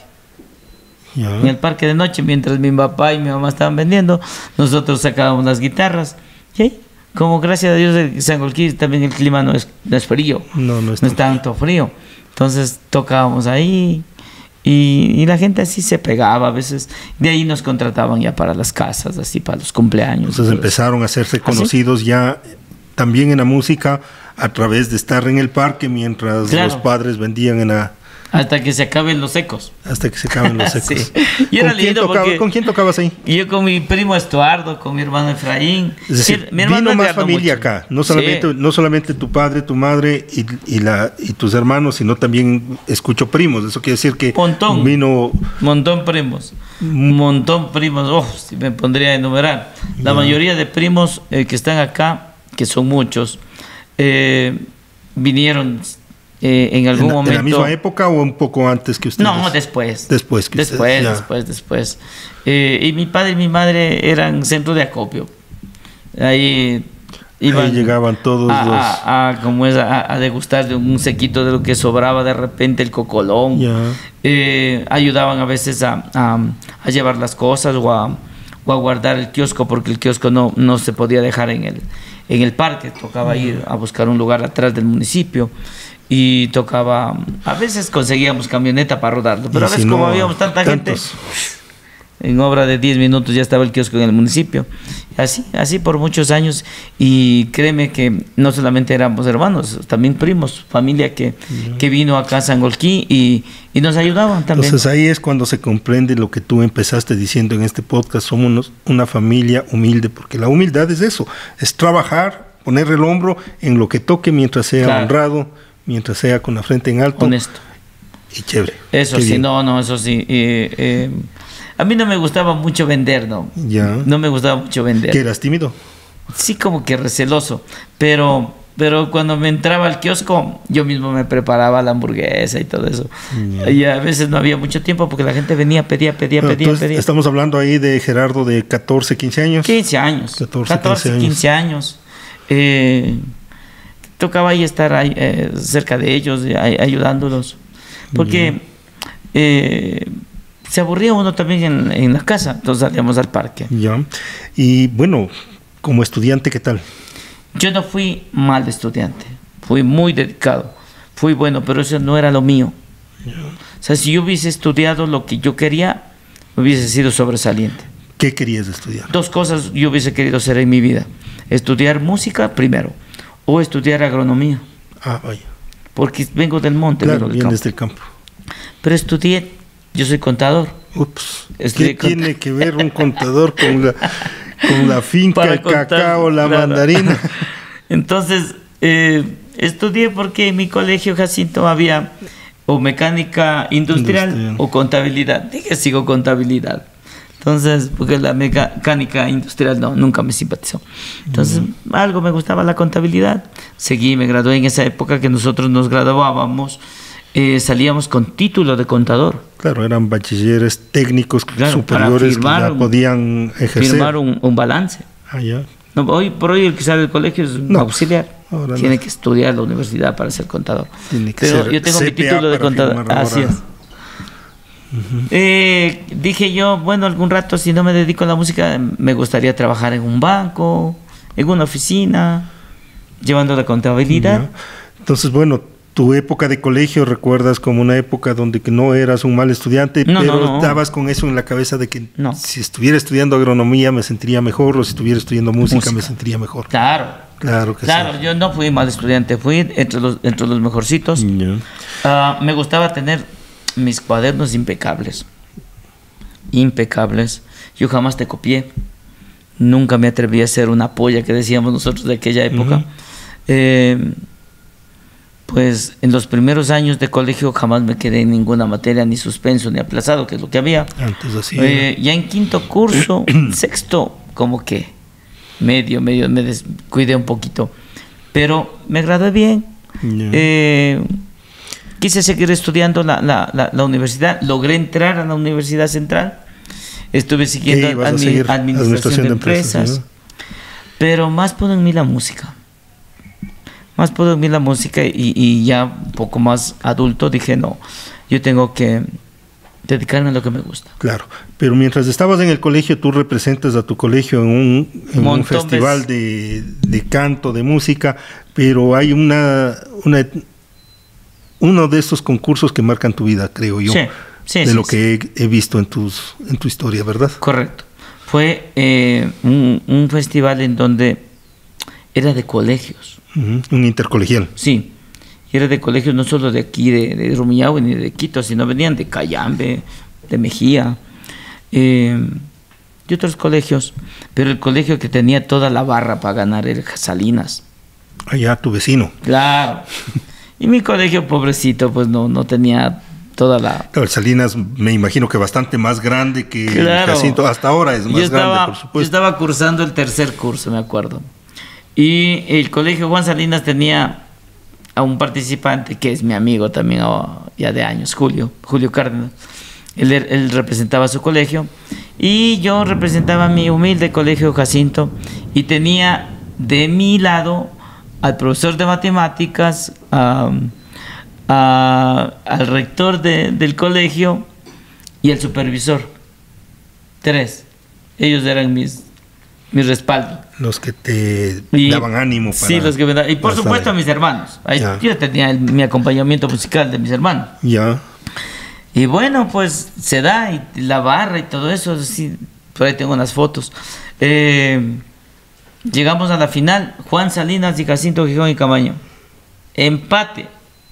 Ya. En el parque de noche, mientras mi papá y mi mamá estaban vendiendo, nosotros sacábamos las guitarras. ¿Sí? Como gracias a Dios en Sangolquí también el clima no es, no es frío. No, no es, no es tanto frío. Entonces tocábamos ahí. Y, y la gente así se pegaba a veces. De ahí nos contrataban ya para las casas, así para los cumpleaños. Entonces empezaron a hacerse conocidos ¿Ah, sí? ya también en la música a través de estar en el parque mientras claro. los padres vendían en la... Hasta que se acaben los secos. Hasta que se acaben los secos. sí. Y era ¿Con, quién lindo tocaba, porque ¿Con quién tocabas ahí? Yo con mi primo Estuardo, con mi hermano Efraín. Es decir, mi hermano vino más familia mucho. acá. No solamente, sí. no solamente tu padre, tu madre y, y, la, y tus hermanos, sino también escucho primos. Eso quiere decir que montón, vino... Montón primos. Un montón primos. Oh, si me pondría a enumerar. La no. mayoría de primos eh, que están acá, que son muchos, eh, vinieron... Eh, en algún ¿En, momento. ¿En la misma época o un poco antes que ustedes? No, después. Después que Después, ustedes, después, después. Eh, y mi padre y mi madre eran centro de acopio. Ahí iban. Ahí llegaban todos a, los. A, a, como es, a, a degustar de un sequito de lo que sobraba de repente el cocolón. Ya. Eh, ayudaban a veces a, a, a llevar las cosas o a, o a guardar el kiosco, porque el kiosco no, no se podía dejar en el, en el parque. Tocaba ir a buscar un lugar atrás del municipio. Y tocaba, a veces conseguíamos camioneta para rodarlo, pero a veces si como no, habíamos tanta tantos. gente, en obra de diez minutos ya estaba el kiosco en el municipio. Así, así por muchos años. Y créeme que no solamente éramos hermanos, también primos, familia que, uh-huh. que vino acá a Sangolquí y, y nos ayudaban también. Entonces ahí es cuando se comprende lo que tú empezaste diciendo en este podcast, somos una familia humilde, porque la humildad es eso, es trabajar, poner el hombro en lo que toque mientras sea claro. honrado, mientras sea con la frente en alto. Honesto. Y chévere. Eso Qué sí, bien. no, no, eso sí. Eh, eh, a mí no me gustaba mucho vender, ¿no? Ya. No me gustaba mucho vender. ¿Que eras tímido? Sí, como que receloso. Pero, pero cuando me entraba al kiosco, yo mismo me preparaba la hamburguesa y todo eso. Ya. Y a veces no había mucho tiempo porque la gente venía, pedía, pedía, bueno, pedía, pedía. Estamos hablando ahí de Gerardo de catorce, quince años. quince años. catorce, catorce quince años. Eh... Tocaba ahí estar ahí, eh, cerca de ellos, ahí, ayudándolos, porque eh, se aburría uno también en, en la casa, entonces salíamos al parque. Ya. Y bueno, como estudiante, ¿qué tal? Yo no fui mal estudiante, fui muy dedicado, fui bueno, pero eso no era lo mío. Ya. O sea, si yo hubiese estudiado lo que yo quería, hubiese sido sobresaliente. ¿Qué querías estudiar? Dos cosas yo hubiese querido hacer en mi vida: estudiar música primero, o estudiar agronomía. Ah, vaya. Porque vengo del monte. Claro, del vienes del campo. Pero estudié, yo soy contador. Ups. ¿Qué tiene que ver un contador con la, con la finca, Para el contar, cacao, la claro. mandarina? Entonces, eh, estudié porque en mi colegio Jacinto había o mecánica industrial, industrial. o contabilidad. Dije, sigo contabilidad. Entonces, porque la mecánica industrial no, nunca me simpatizó. Entonces, uh-huh. algo me gustaba la contabilidad. Seguí, me gradué en esa época que nosotros nos graduábamos, eh, salíamos con título de contador. Claro, eran bachilleres técnicos claro, superiores que ya un, podían ejercer. Firmar un, un balance. Ah, ya. No, hoy por hoy el que sale del colegio es un no, auxiliar. Tiene no. que estudiar la universidad para ser contador. Tiene que Pero ser yo tengo C P A mi título de contador. Así es. Uh-huh. eh, dije yo, bueno, algún rato si no me dedico a la música, me gustaría trabajar en un banco, en una oficina, llevando la contabilidad. Ya. Entonces, bueno, tu época de colegio recuerdas como una época donde que no eras un mal estudiante, no, pero no, no. dabas con eso en la cabeza de que no. si estuviera estudiando agronomía me sentiría mejor, o si estuviera estudiando música, música. me sentiría mejor. Claro. Claro que claro, sí. Yo no fui mal estudiante, fui entre los, entre los mejorcitos. Yeah. Uh, me gustaba tener mis cuadernos impecables. Impecables. Yo jamás te copié. Nunca me atreví a hacer una polla que decíamos nosotros de aquella época. Uh-huh. eh, pues en los primeros años de colegio jamás me quedé en ninguna materia, ni suspenso, ni aplazado, que es lo que había. Antes así. Eh, ya en quinto curso, sexto, como que medio, medio, me descuidé un poquito. Pero me gradué bien. Yeah. Eh, quise seguir estudiando la, la, la, la universidad. Logré entrar a la Universidad Central. Estuve siguiendo admi administración, administración de empresas. empresas ¿no? Pero más pudo en mí la música. Más pudo en mí la música y, y ya un poco más adulto dije, no, yo tengo que dedicarme a lo que me gusta. Claro, pero mientras estabas en el colegio, tú representas a tu colegio en un, en un festival de, de canto, de música, pero hay una, una uno de esos concursos que marcan tu vida, creo yo, sí, sí, de sí, lo sí. que he, he visto en, tus, en tu historia, ¿verdad? Correcto. Fue eh, un, un festival en donde era de colegios. Uh-huh. Un intercolegial. Sí. Y era de colegios no solo de aquí, de, de Rumiñahui, ni de Quito, sino venían de Cayambe, de Mejía, eh, de otros colegios. Pero el colegio que tenía toda la barra para ganar era Salinas. Allá, tu vecino. Claro. Y mi colegio, pobrecito, pues no, no tenía toda la... Claro, el Salinas me imagino que bastante más grande que claro. el Jacinto. Hasta ahora es más yo estaba, grande, por supuesto. Yo estaba cursando el tercer curso, me acuerdo. Y el colegio Juan Salinas tenía a un participante que es mi amigo también oh, ya de años, Julio, Julio Cárdenas. Él, él representaba su colegio y yo representaba mi humilde colegio Jacinto y tenía de mi lado al profesor de matemáticas, um, a, al rector de, del colegio y al supervisor. Tres. Ellos eran mis, mi respaldo. Los que te y, daban ánimo para... Sí, los que me daban. Y por supuesto a mis hermanos. Ahí, yo tenía el, mi acompañamiento musical de mis hermanos. Ya. Y bueno, pues se da, y la barra y todo eso, sí, por ahí tengo unas fotos. Eh, llegamos a la final, Juan Salinas y Jacinto Gijón y Camaño. Empate.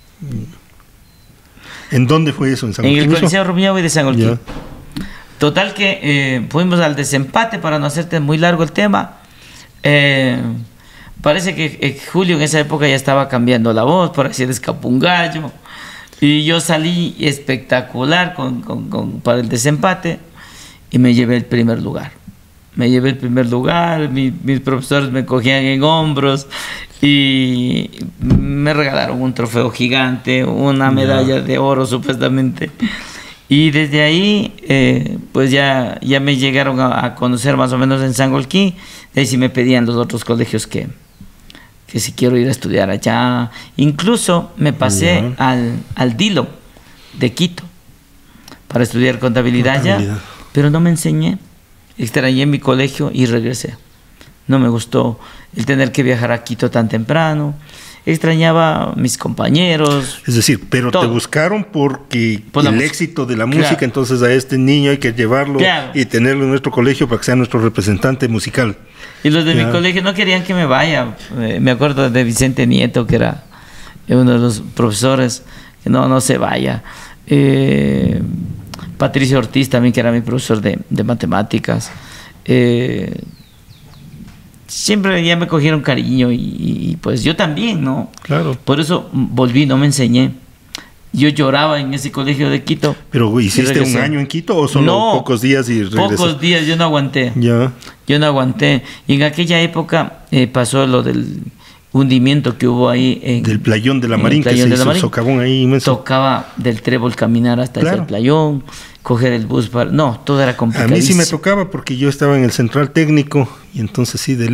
¿En dónde fue eso? ¿En San En el Coliseo Rumiñahui de San Olquín. Ya. Total que eh, fuimos al desempate, para no hacerte muy largo el tema. Eh, parece que eh, Julio en esa época ya estaba cambiando la voz, por así escapó un gallo. Y yo salí espectacular con, con, con, para el desempate y me llevé el primer lugar. Me llevé el primer lugar, mi, mis profesores me cogían en hombros y me regalaron un trofeo gigante, una medalla yeah. de oro supuestamente. Y desde ahí, eh, pues ya, ya me llegaron a, a conocer más o menos en Sangolquí. De ahí sí me pedían los otros colegios que, que si quiero ir a estudiar allá. Incluso me pasé yeah. al, al Dilo de Quito para estudiar contabilidad, contabilidad allá, pero no me enseñé. Extrañé mi colegio y regresé. No me gustó el tener que viajar a Quito tan temprano. Extrañaba a mis compañeros. Es decir, pero todo. Te buscaron porque Por el música. éxito de la música, claro. Entonces a este niño hay que llevarlo claro. y tenerlo en nuestro colegio para que sea nuestro representante musical. Y los de ya. mi colegio no querían que me vaya. Eh, me acuerdo de Vicente Nieto, que era uno de los profesores, que no, no se vaya. Eh, Patricio Ortiz también, que era mi profesor de, de matemáticas. Eh, siempre ya me cogieron cariño y, y pues yo también, ¿no? Claro. Por eso volví, no me enseñé. Yo lloraba en ese colegio de Quito. ¿Pero hiciste un año en Quito o solo no, pocos días y regresaste? Pocos días, yo no aguanté. Ya. Yo no aguanté. Y en aquella época eh, pasó lo del hundimiento que hubo ahí en, del playón de la Marín, que se hizo un socavón ahí inmenso. Tocaba del Trébol caminar hasta claro. el playón, coger el bus para... No, todo era complicado. A mí sí me tocaba porque yo estaba en el central técnico y entonces sí, de ley.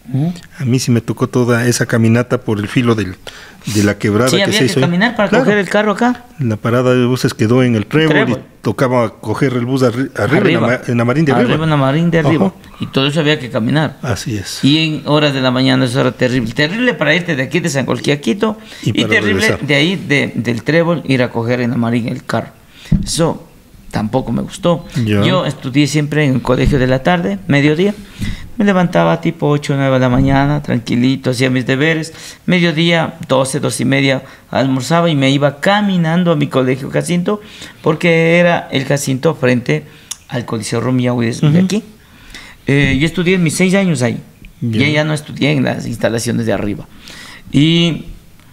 Uh-huh. A mí sí me tocó toda esa caminata por el filo del, de la quebrada sí, que había se que hizo. caminar para claro. coger el carro acá. La parada de buses quedó en el Trébol, Trébol. y tocaba coger el bus arri arriba, arriba. En, la, en Marín de arriba. Arriba en la Marín de arriba. Uh-huh. Y todo eso había que caminar. Así es. Y en horas de la mañana eso era terrible. Terrible para irte de aquí de Sangolquí a Quito y, y terrible regresar. de ahí de, del Trébol ir a coger en la Marín el carro. Eso tampoco me gustó. Yo. Yo estudié siempre en el colegio de la tarde, mediodía. Me levantaba tipo ocho o nueve de la mañana, tranquilito, hacía mis deberes. Mediodía, doce, doce y media, almorzaba y me iba caminando a mi colegio Jacinto, porque era el Jacinto frente al Coliseo Rumiñahui de uh-huh. aquí. Eh, yo estudié mis seis años ahí. Yeah. Y ya no estudié en las instalaciones de arriba. Y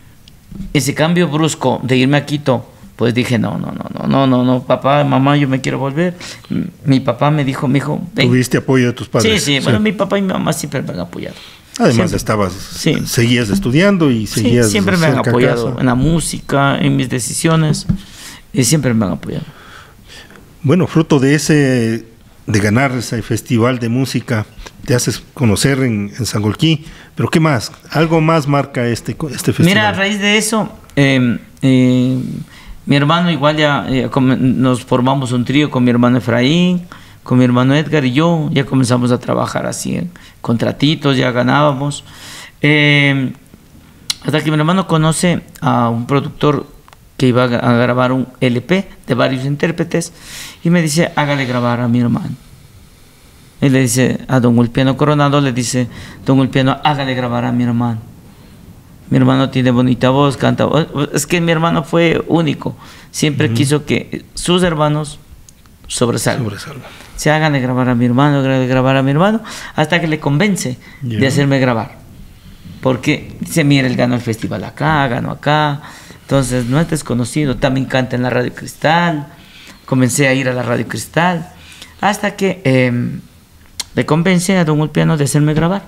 ese cambio brusco de irme a Quito, pues dije, no, no, no, no, no, no, no, papá, mamá, yo me quiero volver. Mi papá me dijo, mi hijo, ven. ¿Tuviste apoyo de tus padres? Sí, sí, sí, bueno, mi papá y mi mamá siempre me han apoyado. Además siempre. estabas, sí. seguías estudiando y seguías sí, siempre me han apoyado en la música, en mis decisiones, y siempre me han apoyado. Bueno, fruto de ese, de ganar ese festival de música, te haces conocer en, en Sangolquí, pero ¿qué más? Algo más marca este, este festival. Mira, a raíz de eso, eh, eh, mi hermano igual ya eh, nos formamos un trío con mi hermano Efraín, con mi hermano Edgar y yo, ya comenzamos a trabajar así en contratitos, ya ganábamos. Eh, hasta que mi hermano conoce a un productor que iba a grabar un L P de varios intérpretes y me dice, hágale grabar a mi hermano. Él le dice a don Ulpiano Coronado, le dice, don Ulpiano, hágale grabar a mi hermano. Mi hermano tiene bonita voz, canta. Es que mi hermano fue único. Siempre uh-huh. quiso que sus hermanos sobresalgan. Sobresalgan. Se hagan de grabar a mi hermano, de grabar a mi hermano, hasta que le convence yeah. de hacerme grabar. Porque dice, mira, él ganó el festival acá, ganó acá. Entonces, no es desconocido. También canta en la Radio Cristal. Comencé a ir a la Radio Cristal. Hasta que eh, le convence a don Ulpiano de hacerme grabar.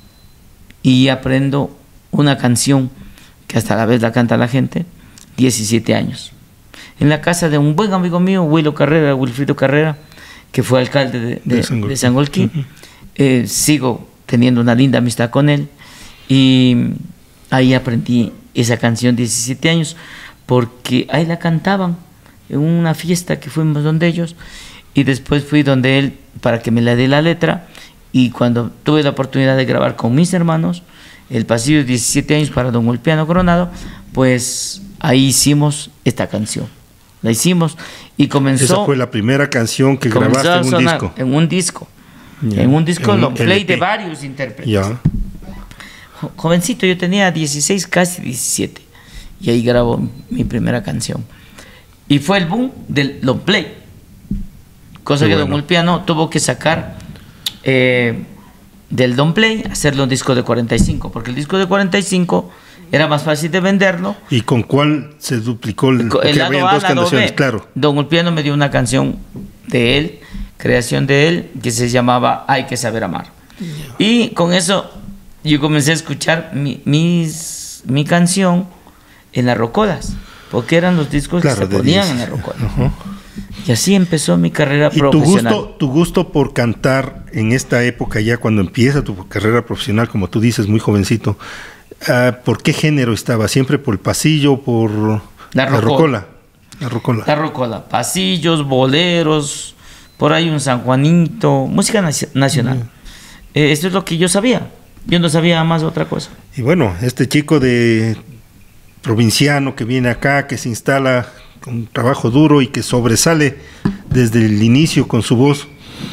Y aprendo una canción que hasta la vez la canta la gente, diecisiete años. En la casa de un buen amigo mío, Willo Carrera, Wilfrido Carrera, que fue alcalde de, de, de Sangolquí. De Sangolquí. Uh-huh. eh, sigo teniendo una linda amistad con él. Y ahí aprendí esa canción, diecisiete años, porque ahí la cantaban en una fiesta que fuimos donde ellos. Y después fui donde él para que me la dé la letra. Y cuando tuve la oportunidad de grabar con mis hermanos, el pasillo de diecisiete años para don Ulpiano Coronado, pues ahí hicimos esta canción. La hicimos y comenzó... Esa fue la primera canción que grabaste en un disco. En un disco. Yeah. En un disco long play de varios intérpretes. Yeah. Jovencito, yo tenía dieciséis, casi diecisiete. Y ahí grabó mi primera canción. Y fue el boom del long play. Cosa Qué que bueno. don Ulpiano tuvo que sacar... Eh, del Don Play, hacerle un disco de cuarenta y cinco, porque el disco de cuarenta y cinco era más fácil de venderlo. ¿Y con cuál se duplicó el, el, el lado A, dos canciones? B. Claro. Don Ulpiano me dio una canción de él, creación de él, que se llamaba Hay que saber amar. Yeah. Y con eso yo comencé a escuchar mi, mis, mi canción en las rocolas, porque eran los discos claro, que se ponían diez. En las rocolas. Uh-huh. Y así empezó mi carrera ¿Y profesional. Tu gusto, tu gusto por cantar en esta época, ya cuando empieza tu carrera profesional, como tú dices, muy jovencito, uh, ¿por qué género estaba? ¿Siempre por el pasillo, por la, la rocola? La rocola. La rocola. Pasillos, boleros, por ahí un San Juanito, música nacional. Uh-huh. eh, esto es lo que yo sabía. Yo no sabía más otra cosa. Y bueno, este chico de provinciano que viene acá, que se instala... un trabajo duro y que sobresale desde el inicio con su voz.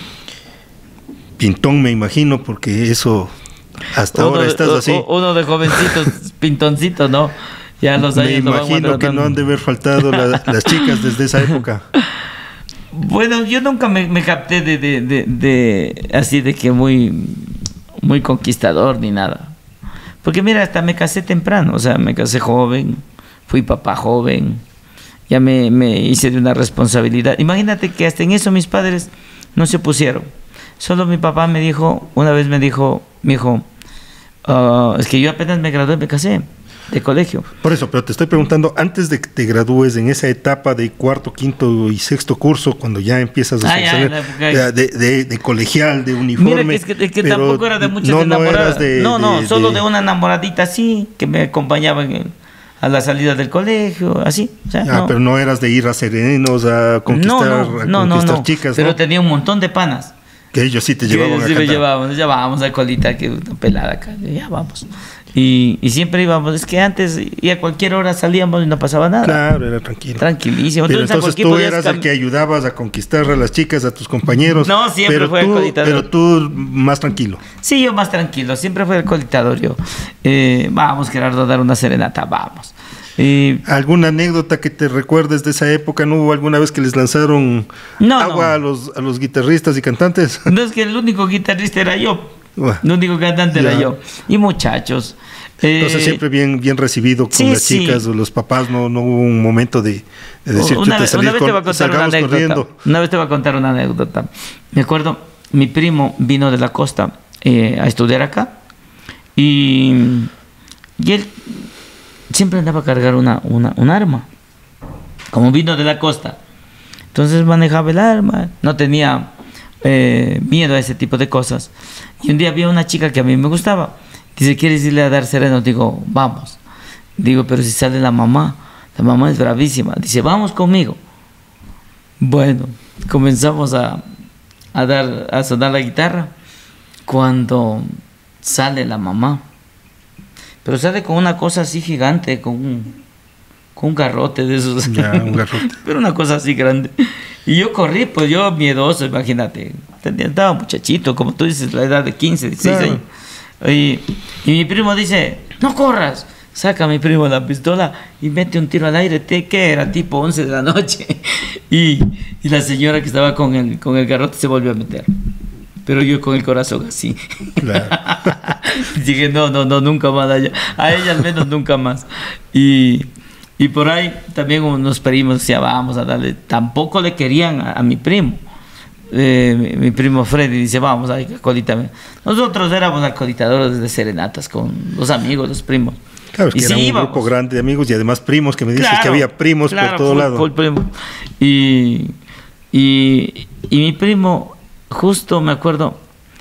Pintón, me imagino, porque eso hasta uno ahora de, estás así. Uno de jovencitos, pintoncitos, ¿no? Ya los años me imagino que no han de haber faltado la, las chicas desde esa época. Bueno, yo nunca me, me capté de, de, de, de así de que muy, muy conquistador ni nada. Porque mira, hasta me casé temprano, o sea, me casé joven, fui papá joven. Ya me, me hice de una responsabilidad. Imagínate que hasta en eso mis padres no se pusieron. Solo mi papá me dijo, una vez me dijo, mi hijo, uh, es que yo apenas me gradué, me casé. de colegio. Por eso, pero te estoy preguntando, antes de que te gradúes, en esa etapa de cuarto, quinto y sexto curso, cuando ya empiezas a Ah, ya, salir, en la época- de, de, de colegial, de uniforme. Mira, que es que, es que pero tampoco era de muchas no, no enamoradas. eras de, no, no, de- solo de- de una enamoradita así, que me acompañaba en el- a la salida del colegio, así. O sea, Ah, no. pero no eras de ir a serenos, a conquistar, no, no, a no, no, conquistar no. chicas, Pero ¿no? tenía un montón de panas. Que ellos sí te Que llevaban a sí me cantar. llevábamos, nos llevábamos a colita, que una pelada acá, ya vamos. Y, y siempre íbamos, es que antes y a cualquier hora salíamos y no pasaba nada. Claro, era tranquilo. Tranquilísimo. Pero Entonces, a entonces cualquier tú podías eras el cam- que ayudabas a conquistar a las chicas, a tus compañeros. No, siempre pero fue el tú, colitador. Pero tú más tranquilo. Sí, yo más tranquilo, siempre fue el colitador yo. Eh, vamos, Gerardo, a dar una serenata, vamos. Eh, ¿Alguna anécdota que te recuerdes de esa época? ¿No hubo alguna vez que les lanzaron No, agua no. a los a los guitarristas y cantantes? no es que el único guitarrista era yo, Buah. el único cantante Ya. era yo. Y muchachos. eh, Entonces siempre bien bien recibido con sí, las sí. chicas o los papás, no no hubo un momento de, de decir, una, "Chuta, vez, salir una vez con- te voy a contar una salgamos anécdota. corriendo". Una vez te voy a contar una anécdota. Me acuerdo, mi primo vino de la costa eh, a estudiar acá y, y él siempre andaba a cargar una, una, un arma. Como vino de la costa. Entonces manejaba el arma, no tenía eh, miedo a ese tipo de cosas. Y un día había una chica que a mí me gustaba. Dice, ¿quieres irle a dar sereno? Digo, vamos. Digo, pero si sale la mamá, la mamá es bravísima. Dice, vamos conmigo. Bueno, comenzamos a, a, dar, a sonar la guitarra. Cuando sale la mamá, pero sale con una cosa así gigante, con un, con un garrote de esos. Ya, un garrote. Pero una cosa así grande. Y yo corrí, pues yo miedoso, imagínate. Tenía- Estaba muchachito, como tú dices, la edad de quince, dieciséis Claro. años. Y, y mi primo dice, no corras. Saca mi primo la pistola y mete un tiro al aire. ¿Te- ¿Qué era? Tipo once de la noche. Y, y la señora que estaba con el, con el garrote se volvió a meter. Pero yo con el corazón así. Claro. Dije, no, no, no, nunca más. A ella, a ella al menos nunca más. Y, y por ahí también unos primos decían, vamos a darle. Tampoco le querían a, a mi primo. Eh, mi, mi primo Freddy dice, vamos, ay, colítame. Nosotros éramos alcoholitadores de serenatas con los amigos, los primos. Claro, es que Y era sí un íbamos. grupo grande de amigos y además primos, que me dices Claro, que había primos claro, por todo full- lado. full primo. Y, y, y mi primo, justo me acuerdo,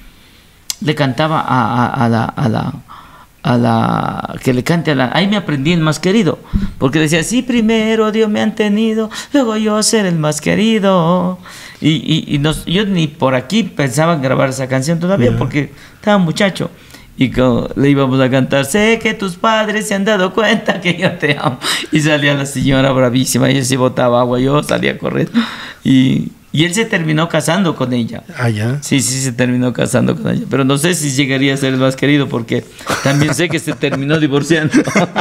le cantaba a, a- a la, a la a la que le cante a la, ahí me aprendí el más querido, porque decía, sí, primero Dios me han tenido, luego yo ser el más querido. Y, y, y nos, yo ni por aquí pensaba en grabar esa canción todavía, Ya. porque estaba muchacho. Y como le íbamos a cantar, sé que tus padres se han dado cuenta que yo te amo. Y salía la señora bravísima, ella sí botaba agua, yo salía a correr. Y, y él se terminó casando con ella. Ah, ya. Sí, sí, se terminó casando con ella. Pero no sé si llegaría a ser el más querido, porque también sé que se terminó divorciando.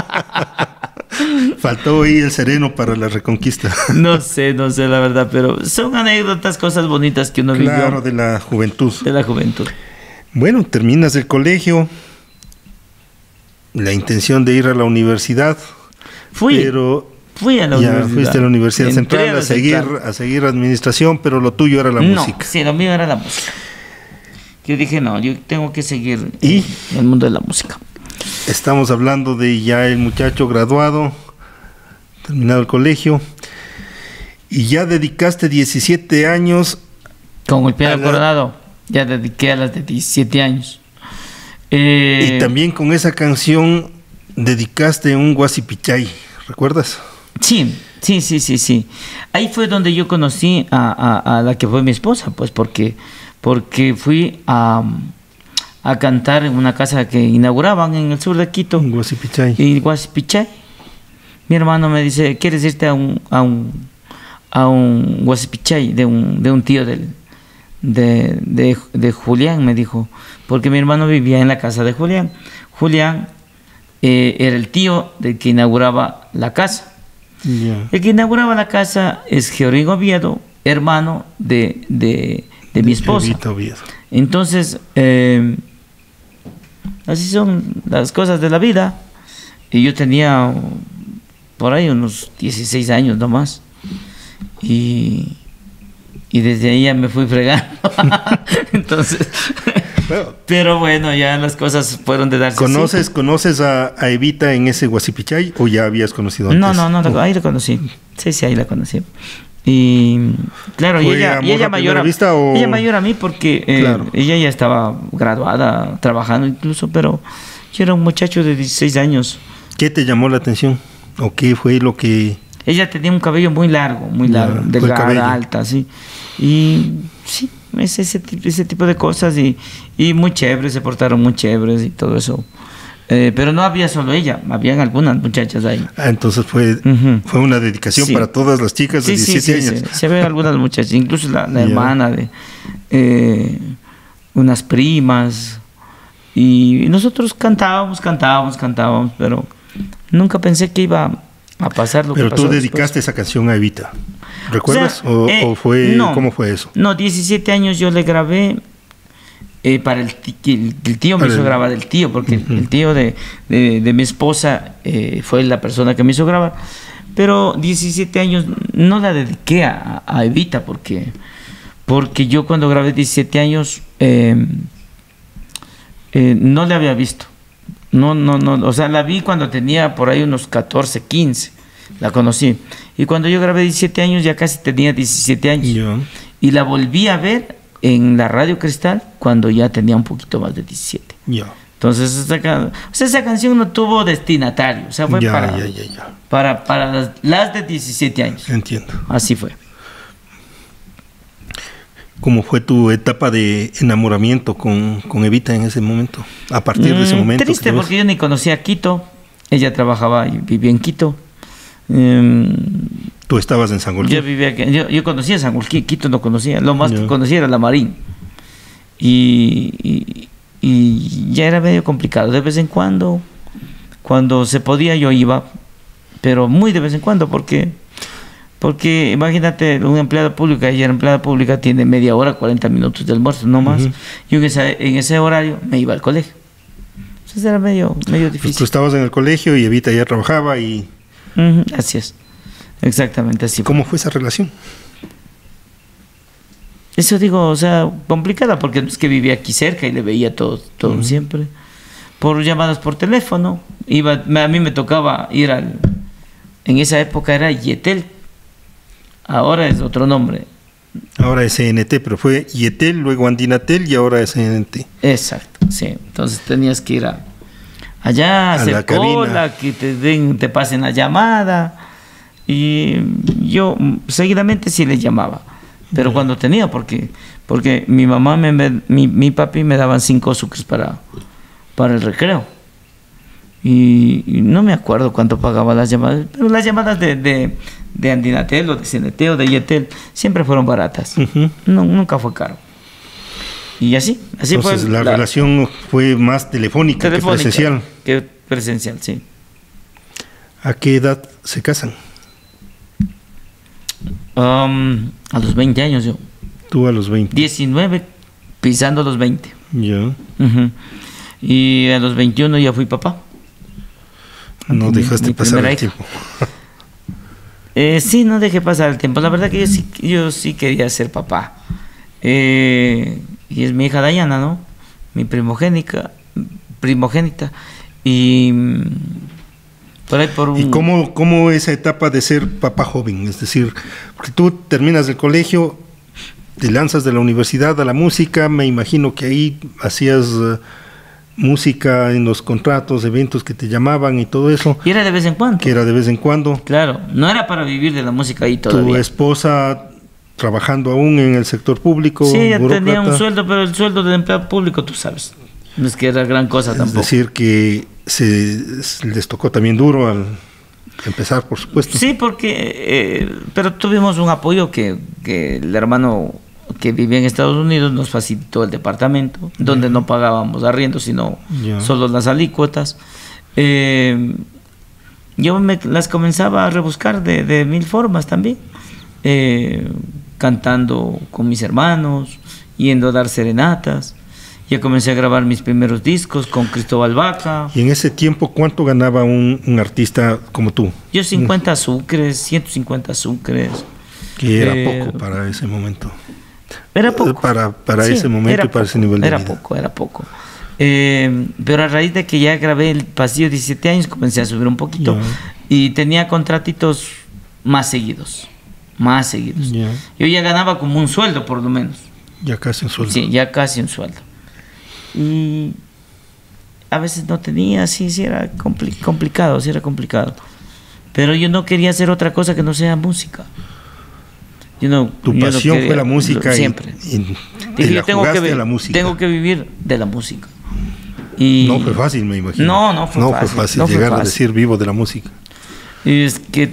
Faltó ahí el sereno para la reconquista. No sé, no sé la verdad, pero son anécdotas, cosas bonitas que uno Claro, vivió de la juventud. de la juventud. Bueno, terminas el colegio, la intención de ir a la universidad, Fui, pero fui a la ya universidad. fuiste a la Universidad Entré Central la a seguir, Central. a seguir administración, pero lo tuyo era la no, música. sí, lo mío era la música. Yo dije, no, yo tengo que seguir ¿Y? en el mundo de la música. Estamos hablando de ya el muchacho graduado, terminado el colegio, y ya dedicaste diecisiete años. Con el piano A la- coronado, ya dediqué a las de diecisiete años. Eh, Y también con esa canción dedicaste un Guasipichay, ¿recuerdas? Sí, sí, sí, sí, sí. Ahí fue donde yo conocí a, a- a la que fue mi esposa, pues porque, porque fui a, a cantar en una casa que inauguraban en el sur de Quito, Un Guasipichay. y Guasipichay. Mi hermano me dice, ¿quieres irte a un a un a un Guasipichay de un de un tío del de, de, de Julián? Me dijo, porque mi hermano vivía en la casa de Julián. Julián eh, era el tío del que inauguraba la casa. Ya. El que inauguraba la casa es Georín Oviedo, hermano de, de, de mi esposa. Evita Oviedo. Entonces, eh, así son las cosas de la vida. Y yo tenía por ahí unos dieciséis años nomás. Y, y desde ahí ya me fui fregando. Entonces, Bueno, pero bueno, ya las cosas fueron de darse ¿Conoces, así. ¿conoces a, a Evita en ese Guasipichay o ya habías conocido antes? No, no, no, Oh. ahí la conocí. Sí, sí, ahí la conocí. Y claro, y ¿Fue ella, y amor ella a mayor primera a, vista o...? ella mayor a mí porque eh, Claro. ella ya estaba graduada, trabajando incluso, pero yo era un muchacho de dieciséis años. ¿Qué te llamó la atención? ¿O qué fue lo que...? Ella tenía un cabello muy largo, muy Ya, largo, fue el cabello. delgada, alta, sí. Y sí, ese, ese, ti- ese tipo de cosas y, y muy chéveres, se portaron muy chéveres y todo eso. Eh, pero no había solo ella, habían algunas muchachas ahí. Ah, entonces fue, Ujú. fue una dedicación Sí. para todas las chicas de Sí, sí, diecisiete sí, años. sí. Se ven algunas muchachas, incluso la, la Ya. hermana de eh, unas primas. Y nosotros cantábamos, cantábamos, cantábamos, pero nunca pensé que iba a pasar lo Pero que pasó tú después. dedicaste esa canción a Evita. ¿Recuerdas? O O, sea, eh, o fue, no. ¿cómo fue eso? No, diecisiete años yo le grabé eh, para el, ti- que el, el tío me Para hizo el- grabar, el tío, porque Ujú. el tío de, de, de mi esposa eh, fue la persona que me hizo grabar. Pero diecisiete años no la dediqué a, a Evita, porque, porque yo cuando grabé diecisiete años eh, eh, no le había visto. No, no, no, o sea, la vi cuando tenía por ahí unos catorce, quince, la conocí. Y cuando yo grabé diecisiete años ya casi tenía diecisiete años. Ya. Y la volví a ver en la Radio Cristal cuando ya tenía un poquito más de diecisiete. Ya. Entonces, esa, ca- o sea, esa canción no tuvo destinatario, o sea, fue Ya, para, ya, ya, ya. para, para las, las de diecisiete años. Entiendo. Así fue. ¿Cómo fue tu etapa de enamoramiento con, con Evita en ese momento? A partir de ese Mm, momento. Triste que te porque yo ni conocía Quito. Ella trabajaba y vivía en Quito. Em, ves- Tú estabas en San yo Agustín. vivía aquí- yo, yo conocía San Joaquín, Quito no conocía. Lo más Ya. que conocía era la Marín. Y, y, y ya era medio complicado. De vez en cuando, cuando se podía, yo iba, pero muy de vez en cuando, porque porque imagínate, un empleado público, ayer empleada pública tiene media hora, cuarenta minutos de almuerzo, no más. Ujú. Yo en ese, en ese horario me iba al colegio. Entonces era medio, medio Pues tú difícil. estabas en el colegio y Evita ya trabajaba. Y Ujú, así es. Exactamente así. fue. ¿cómo fue esa relación? Eso digo, o sea, complicada, porque es que vivía aquí cerca y le veía todo, todo Ujú. siempre. Por llamadas por teléfono. Iba, me- a mí me tocaba ir al... En esa época era Yetel. Ahora es otro nombre. Ahora es C N T, pero fue Yetel, luego Andinatel y ahora es C N T. Exacto, sí. Entonces tenías que ir a, allá, A hacer la cabina. cola, que te den, te pasen la llamada. Y yo mm, seguidamente sí le llamaba. Pero Ya. cuando tenía, porque porque mi mamá, me, me- mi, mi papi me daban cinco sucres para, para el recreo. Y, y no me acuerdo cuánto pagaba las llamadas, pero las llamadas de, de, de Andinatel o de C N T o de Yetel siempre fueron baratas. Ujú. No, nunca fue caro. Y así, así Entonces fue. la, relación fue más telefónica, telefónica, que presencial. que presencial, sí. ¿A qué edad se casan? Um, a los veinte años yo. Tú a los veinte. diecinueve, pisando los veinte. Ya. Ujú. Y a los veintiuno ya fui papá. No Mi- dejaste mi pasar primera el hija. tiempo. Eh, sí, no dejé pasar el tiempo. La verdad que yo sí, yo sí quería ser papá. Eh, y es mi hija Dayana, ¿no? Mi primogénica, primogénita. Y mm, por ahí por un... ¿Y cómo, cómo esa etapa de ser papá joven? Es decir, porque tú terminas el colegio, te lanzas de la universidad a la música, me imagino que ahí hacías eh, música en los contratos, eventos que te llamaban y todo eso, Y era de vez en cuando. que era de vez en cuando. Claro, no era para vivir de la música ahí Tu todavía. esposa trabajando aún en el sector público, Sí, ella tenía un burócrata. sueldo, pero el sueldo del empleado público, tú sabes, no es que era gran cosa Es tampoco. decir, que se, les tocó también duro al empezar, por supuesto. Sí, porque, eh, pero tuvimos un apoyo que, que el hermano que vivía en Estados Unidos nos facilitó el departamento, donde no pagábamos arriendo, sino Ya. solo las alícuotas. Eh, yo me las comenzaba a rebuscar de, de mil formas también, eh, cantando con mis hermanos, yendo a dar serenatas. Ya comencé a grabar mis primeros discos con Cristóbal Vaca. Y en ese tiempo, ¿cuánto ganaba un, un artista como tú? Yo cincuenta sucres, ciento cincuenta sucres. Que era Eh, poco para ese momento. Era poco. Para, para Sí, ese momento y para poco, ese nivel de era vida. Era poco, era poco. Eh, pero a raíz de que ya grabé el pasillo diecisiete años, comencé a subir un poquito. Ya. Y tenía contratitos más seguidos. Más seguidos. Ya. Yo ya ganaba como un sueldo, por lo menos. Ya casi un sueldo. Sí, ya casi un sueldo. Y a veces no tenía, sí, sí era compli complicado, sí era complicado. Pero yo no quería hacer otra cosa que no sea música. Yo no, Tu yo pasión no quería, fue la música. lo, siempre. Y, y te Dije, la yo tengo que, jugaste a la música. tengo que vivir de la música. Y no fue fácil, me imagino. No, no fue no fácil. Fue fácil no llegar fue fácil. a decir vivo de la música. Y es que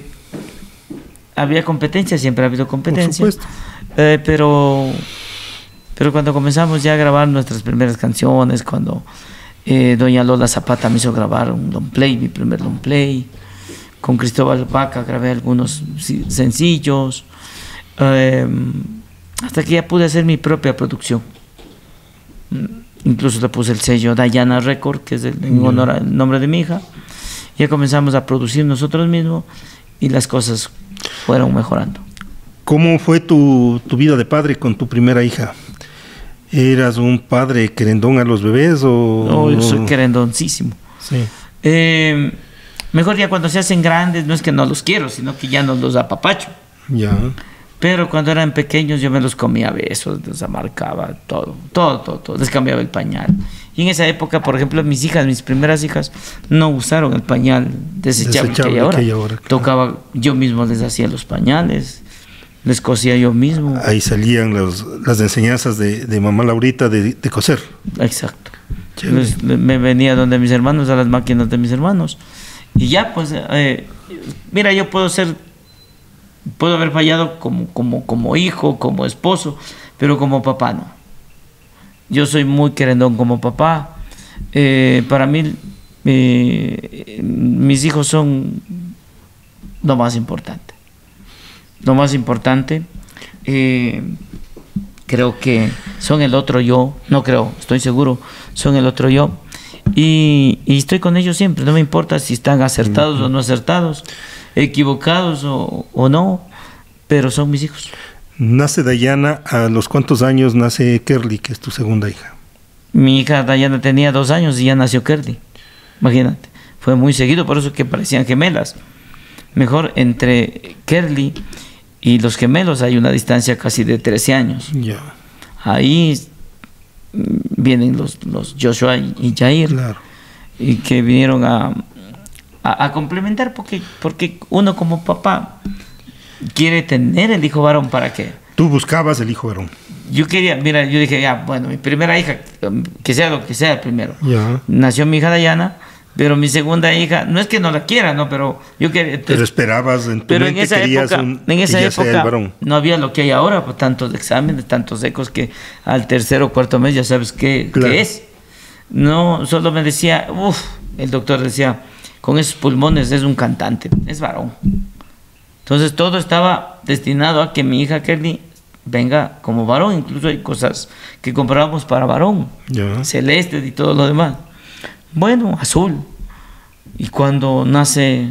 había competencia, siempre ha habido competencia. Por supuesto. Eh, pero, pero cuando comenzamos ya a grabar nuestras primeras canciones, cuando eh, doña Lola Zapata me hizo grabar un long play, mi primer long play, con Cristóbal Vaca grabé algunos sencillos, eh, hasta que ya pude hacer mi propia producción. Incluso le puse el sello Dayana Record, que es el, en honor al nombre de mi hija. Ya comenzamos a producir nosotros mismos y las cosas fueron mejorando. ¿Cómo fue tu, tu vida de padre con tu primera hija? ¿Eras un padre querendón a los bebés o...? No, yo soy querendoncísimo. Sí. Eh, mejor ya cuando se hacen grandes, no es que no los quiero, sino que ya no los apapacho. Ya. Pero cuando eran pequeños yo me los comía a besos, los amarcaba, todo, todo, todo, todo, les cambiaba el pañal. Y en esa época, por ejemplo, mis hijas, mis primeras hijas, no usaron el pañal desechable, desechable que hay ahora. Que hay ahora claro. Tocaba, yo mismo les hacía los pañales, les cosía yo mismo. Ahí salían los, las enseñanzas de, de mamá Laurita de, de coser. Exacto. Les, me venía donde mis hermanos, a las máquinas de mis hermanos. Y ya, pues, eh, mira, yo puedo ser... Puedo haber fallado como, como, como hijo, como esposo, pero como papá no. Yo soy muy querendón como papá. Eh, para mí, eh, mis hijos son lo más importante. Lo más importante. Eh, creo que son el otro yo. No creo, estoy seguro. Son el otro yo. Y, y estoy con ellos siempre. No me importa si están acertados uh-huh. o no acertados, equivocados o, o no, pero son mis hijos. Nace Dayana, ¿a los cuántos años nace Kerly, que es tu segunda hija? Mi hija Dayana tenía dos años y ya nació Kerly. Imagínate, fue muy seguido, por eso que parecían gemelas. Mejor entre Kerly y los gemelos hay una distancia casi de trece años. Ya. Ahí vienen los, los Joshua y Jair, claro. y que vinieron a, a, a complementar, porque, porque uno como papá quiere tener el hijo varón. ¿Para qué? Tú buscabas el hijo varón. Yo quería, mira, yo dije, ya, bueno, mi primera hija, que sea lo que sea primero. Ya. Nació mi hija Dayana, pero mi segunda hija, no es que no la quiera, no, pero yo quería... Pero esperabas, en tu pero mente en esa querías época, un, en esa que ya época sea el varón. No había lo que hay ahora, pues, tantos exámenes, tantos ecos, que al tercer o cuarto mes ya sabes qué, claro. qué es. No, solo me decía, uff, el doctor decía, con esos pulmones es un cantante, es varón. Entonces todo estaba destinado a que mi hija Kerly venga como varón. Incluso hay cosas que compramos para varón, ya. celeste y todo lo demás. Bueno, azul. Y cuando nace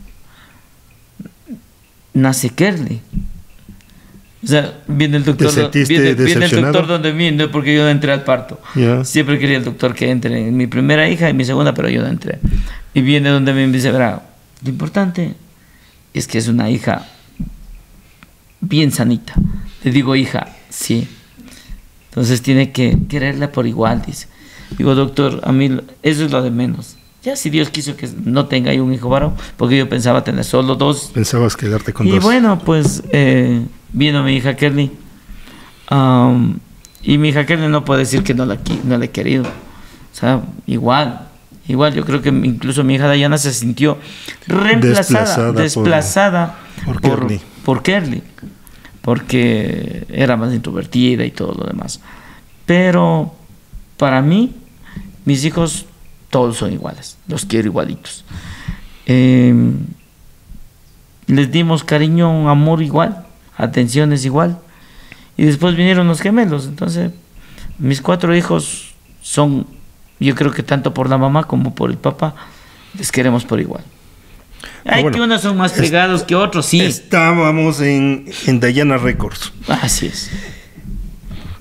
nace Kerly, o sea, viene el doctor, viene, viene el doctor donde vine, porque yo no entré al parto. Yeah. Siempre quería el doctor que entre en mi primera hija y mi segunda, pero yo no entré. Y viene donde me dice, verá, lo importante es que es una hija bien sanita. Le digo, hija, sí. Entonces tiene que quererla por igual, dice. Digo, doctor, a mí eso es lo de menos. Ya si Dios quiso que no tenga yo un hijo varón, porque yo pensaba tener solo dos. Pensabas quedarte con y dos. Y bueno, pues eh, vino mi hija Kerly. Um, y mi hija Kerly no puede decir que no la, no la he querido. O sea, igual. Igual, yo creo que incluso mi hija Dayana se sintió reemplazada, desplazada, desplazada por, por, por, Kerly. por Kerly, porque era más introvertida y todo lo demás. Pero para mí, mis hijos todos son iguales, los quiero igualitos. Eh, les dimos cariño, amor igual, atenciones igual. Y después vinieron los gemelos. Entonces, mis cuatro hijos son... Yo creo que tanto por la mamá como por el papá les queremos por igual. Hay bueno, que unos son más pegados es, que otros, sí. Estábamos en, en Dayana Records. Así es.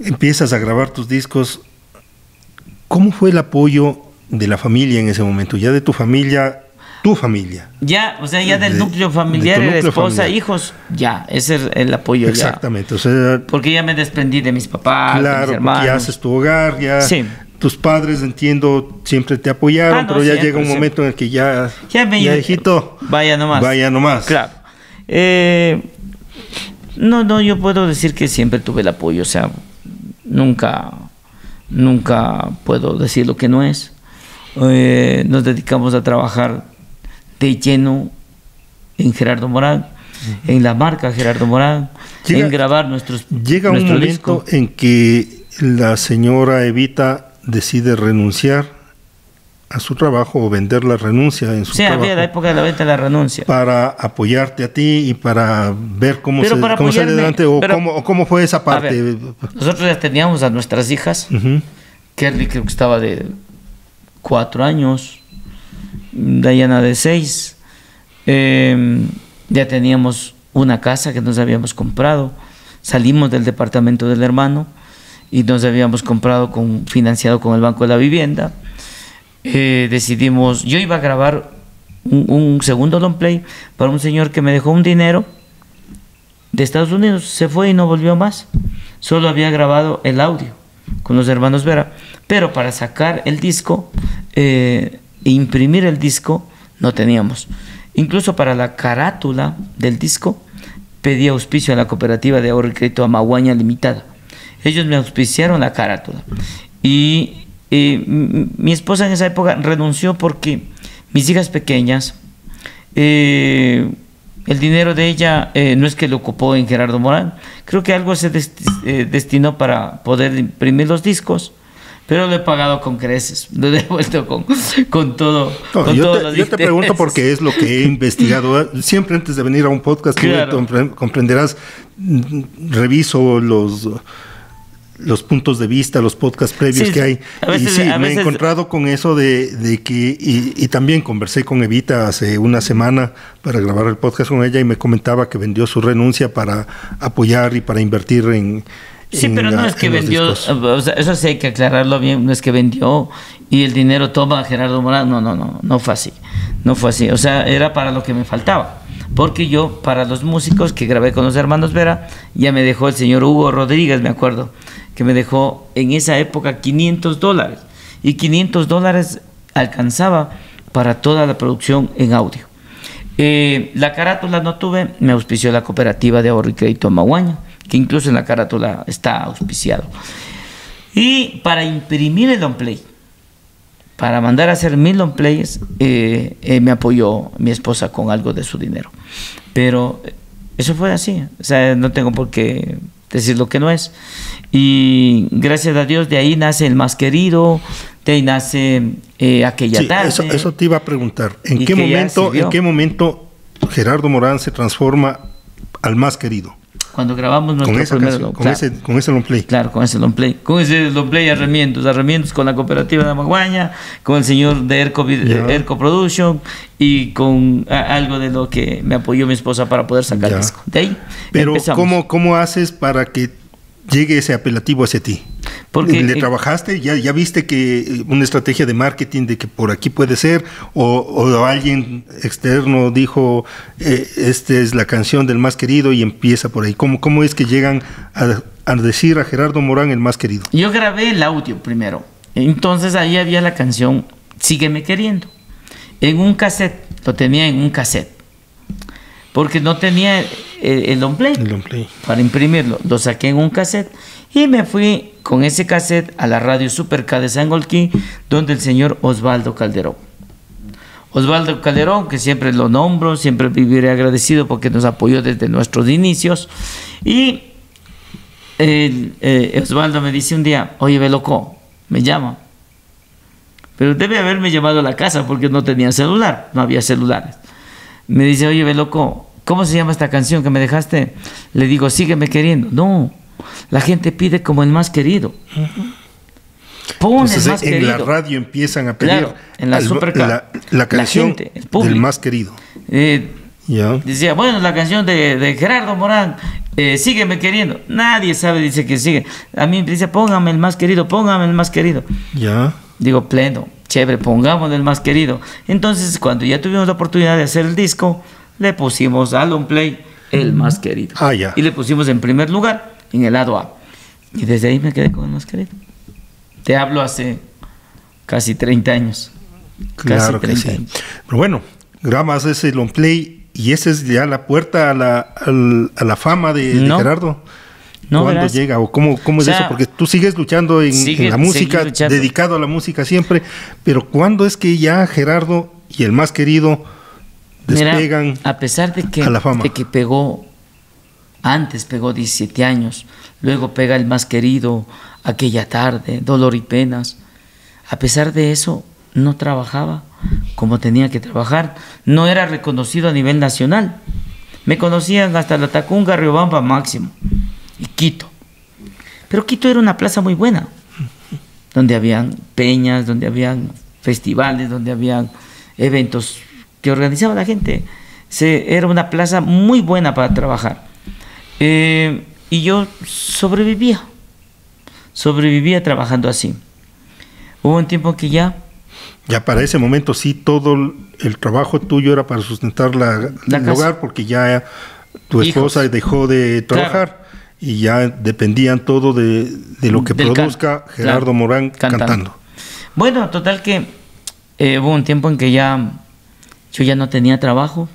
empiezas a grabar tus discos. ¿Cómo fue el apoyo de la familia en ese momento? Ya de tu familia, tu familia. Ya, o sea, ya del de, núcleo familiar, de núcleo era esposa, familiar. hijos, ya, ese es el apoyo. Exactamente, ya. o sea... Porque ya me desprendí de mis papás, claro, de mis hermanos. ya haces tu hogar, ya... Sí. Tus padres, entiendo, siempre te apoyaron, Ah, no, pero ya siempre, llega un siempre. momento en el que ya... Ya, me, ya hijito, vaya nomás. Vaya nomás. Claro. Eh, no, no, yo puedo decir que siempre tuve el apoyo, o sea, nunca, nunca puedo decir lo que no es. Eh, nos dedicamos a trabajar de lleno en Gerardo Morán, uh-huh. en la marca Gerardo Morán, llega, en grabar nuestros Llega nuestro un momento disco. en que la señora Evita decide renunciar a su trabajo o vender la renuncia en su sí, trabajo. había la época de la venta de la renuncia. Para apoyarte a ti y para ver cómo, pero se, para cómo sale adelante o, pero, cómo, o cómo fue esa parte. Ver, nosotros ya teníamos a nuestras hijas. Uh-huh. Kerry creo que estaba de cuatro años, Dayana de seis. Eh, ya teníamos una casa que nos habíamos comprado. Salimos del departamento del hermano y nos habíamos comprado con, financiado con el Banco de la Vivienda. Eh, decidimos, yo iba a grabar un, un segundo long play para un señor que me dejó un dinero de Estados Unidos, se fue y no volvió más. Solo había grabado el audio con los hermanos Vera, pero para sacar el disco eh, e imprimir el disco no teníamos. Incluso para la carátula del disco pedí auspicio a la cooperativa de ahorro y crédito Amaguaña Limitada. Ellos me auspiciaron la carátula y eh, mi esposa en esa época renunció porque mis hijas pequeñas, eh, el dinero de ella eh, no es que lo ocupó en Gerardo Morán, creo que algo se dest eh, destinó para poder imprimir los discos, pero lo he pagado con creces, lo he devuelto con, con todo. No, con yo, todos te, los yo te pregunto porque es lo que he investigado. Siempre antes de venir a un podcast, claro. Tú comprenderás, reviso los... los puntos de vista, los podcasts previos sí, que hay. Veces, y sí, me veces... he encontrado con eso de, de que, y, y también conversé con Evita hace una semana para grabar el podcast con ella y me comentaba que vendió su renuncia para apoyar y para invertir en... Sí, en pero la, no es que vendió, o sea, eso sí hay que aclararlo bien, no es que vendió y el dinero toma a Gerardo Morán, no, no, no, no fue así, no fue así, o sea, era para lo que me faltaba. Porque yo, para los músicos que grabé con los hermanos Vera, ya me dejó el señor Hugo Rodríguez, me acuerdo, que me dejó en esa época quinientos dólares. Y quinientos dólares alcanzaba para toda la producción en audio. Eh, la carátula no tuve, me auspició la cooperativa de ahorro y crédito Amaguaña, que incluso en la carátula está auspiciado. Y para imprimir el long play, para mandar a hacer mil long plays, eh, eh, me apoyó mi esposa con algo de su dinero. Pero eso fue así, o sea, no tengo por qué decir lo que no es. Y gracias a Dios de ahí nace El Más Querido, de ahí nace eh, Aquella sí, Tarde. Eso, eso te iba a preguntar. ¿En qué momento, en qué momento Gerardo Morán se transforma al Más Querido? Cuando grabamos nuestro con esa primer canción, long, con, claro. ese, con ese long play. Claro, con ese long play. Con ese long play Arremientos, Arremientos con la cooperativa de Amaguaña, con el señor de Erco, yeah. Erco Production y con a, algo de lo que me apoyó mi esposa para poder sacar el disco. De ahí Pero empezamos. ¿cómo, ¿cómo haces para que llegue ese apelativo hacia ti? Porque ¿Le eh, trabajaste? ¿Ya, ¿Ya viste que una estrategia de marketing de que por aquí puede ser? ¿O, o alguien externo dijo, eh, esta es la canción del Más Querido y empieza por ahí? ¿Cómo, cómo es que llegan a, a decir a Gerardo Morán El Más Querido? Yo grabé el audio primero. Entonces ahí había la canción Sígueme Queriendo. En un cassette, lo tenía en un cassette. Porque no tenía el, el long play, el long play para imprimirlo. Lo saqué en un cassette y me fui con ese cassette a la radio Super K de Sangolquí, donde el señor Osvaldo Calderón. Osvaldo Calderón, que siempre lo nombro, siempre viviré agradecido porque nos apoyó desde nuestros inicios. Y el, eh, Osvaldo me dice un día, oye, ve loco, me llama. Pero debe haberme llamado a la casa porque no tenía celular, no había celulares. Me dice, oye, ve loco, ¿cómo se llama esta canción que me dejaste? Le digo, Sígueme Queriendo. No, la gente pide como El Más Querido. Uh-huh. Pon Entonces, El Más en Querido. En la radio empiezan a pedir claro, en la, al, super la, la canción la gente, del Más Querido. Eh, yeah. Decía, bueno, la canción de, de Gerardo Morán. Eh, sígueme queriendo. Nadie sabe, dice que sigue. A mí me dice, póngame el más querido, póngame el más querido. Ya. Digo, pleno, chévere, pongamos el más querido. Entonces, cuando ya tuvimos la oportunidad de hacer el disco, le pusimos a long play el más querido. Ah, ya. Y le pusimos en primer lugar en el lado A. Y desde ahí me quedé con el más querido. Te hablo hace casi treinta años. Claro que sí. Años. Pero bueno, grabas ese long play. ¿Y esa es ya la puerta a la, al, a la fama de, de no, Gerardo? No, ¿Cuándo verás. llega? ¿O cómo, cómo es o sea, eso? Porque tú sigues luchando en, sigue, en la música, dedicado a la música siempre. Pero ¿cuándo es que ya Gerardo y el más querido despegan? Mira, a pesar de que, a la fama? De que pegó, antes pegó diecisiete años, luego pega el más querido, aquella tarde, Dolor y Penas. A pesar de eso, no trabajaba como tenía que trabajar, no era reconocido a nivel nacional. Me conocían hasta la Tacunga, Riobamba máximo, y Quito. Pero Quito era una plaza muy buena, donde habían peñas, donde habían festivales, donde habían eventos que organizaba la gente. Se, era una plaza muy buena para trabajar. Eh, y yo sobrevivía, sobrevivía trabajando así. Hubo un tiempo que ya Ya para ese momento sí todo el trabajo tuyo era para sustentar la, la el hogar, porque ya tu esposa Hijos. dejó de trabajar, claro. Y ya dependían todo de, de lo que Del produzca can, Gerardo claro, Morán cantando. cantando. Bueno, total que eh, hubo un tiempo en que ya yo ya no tenía trabajo.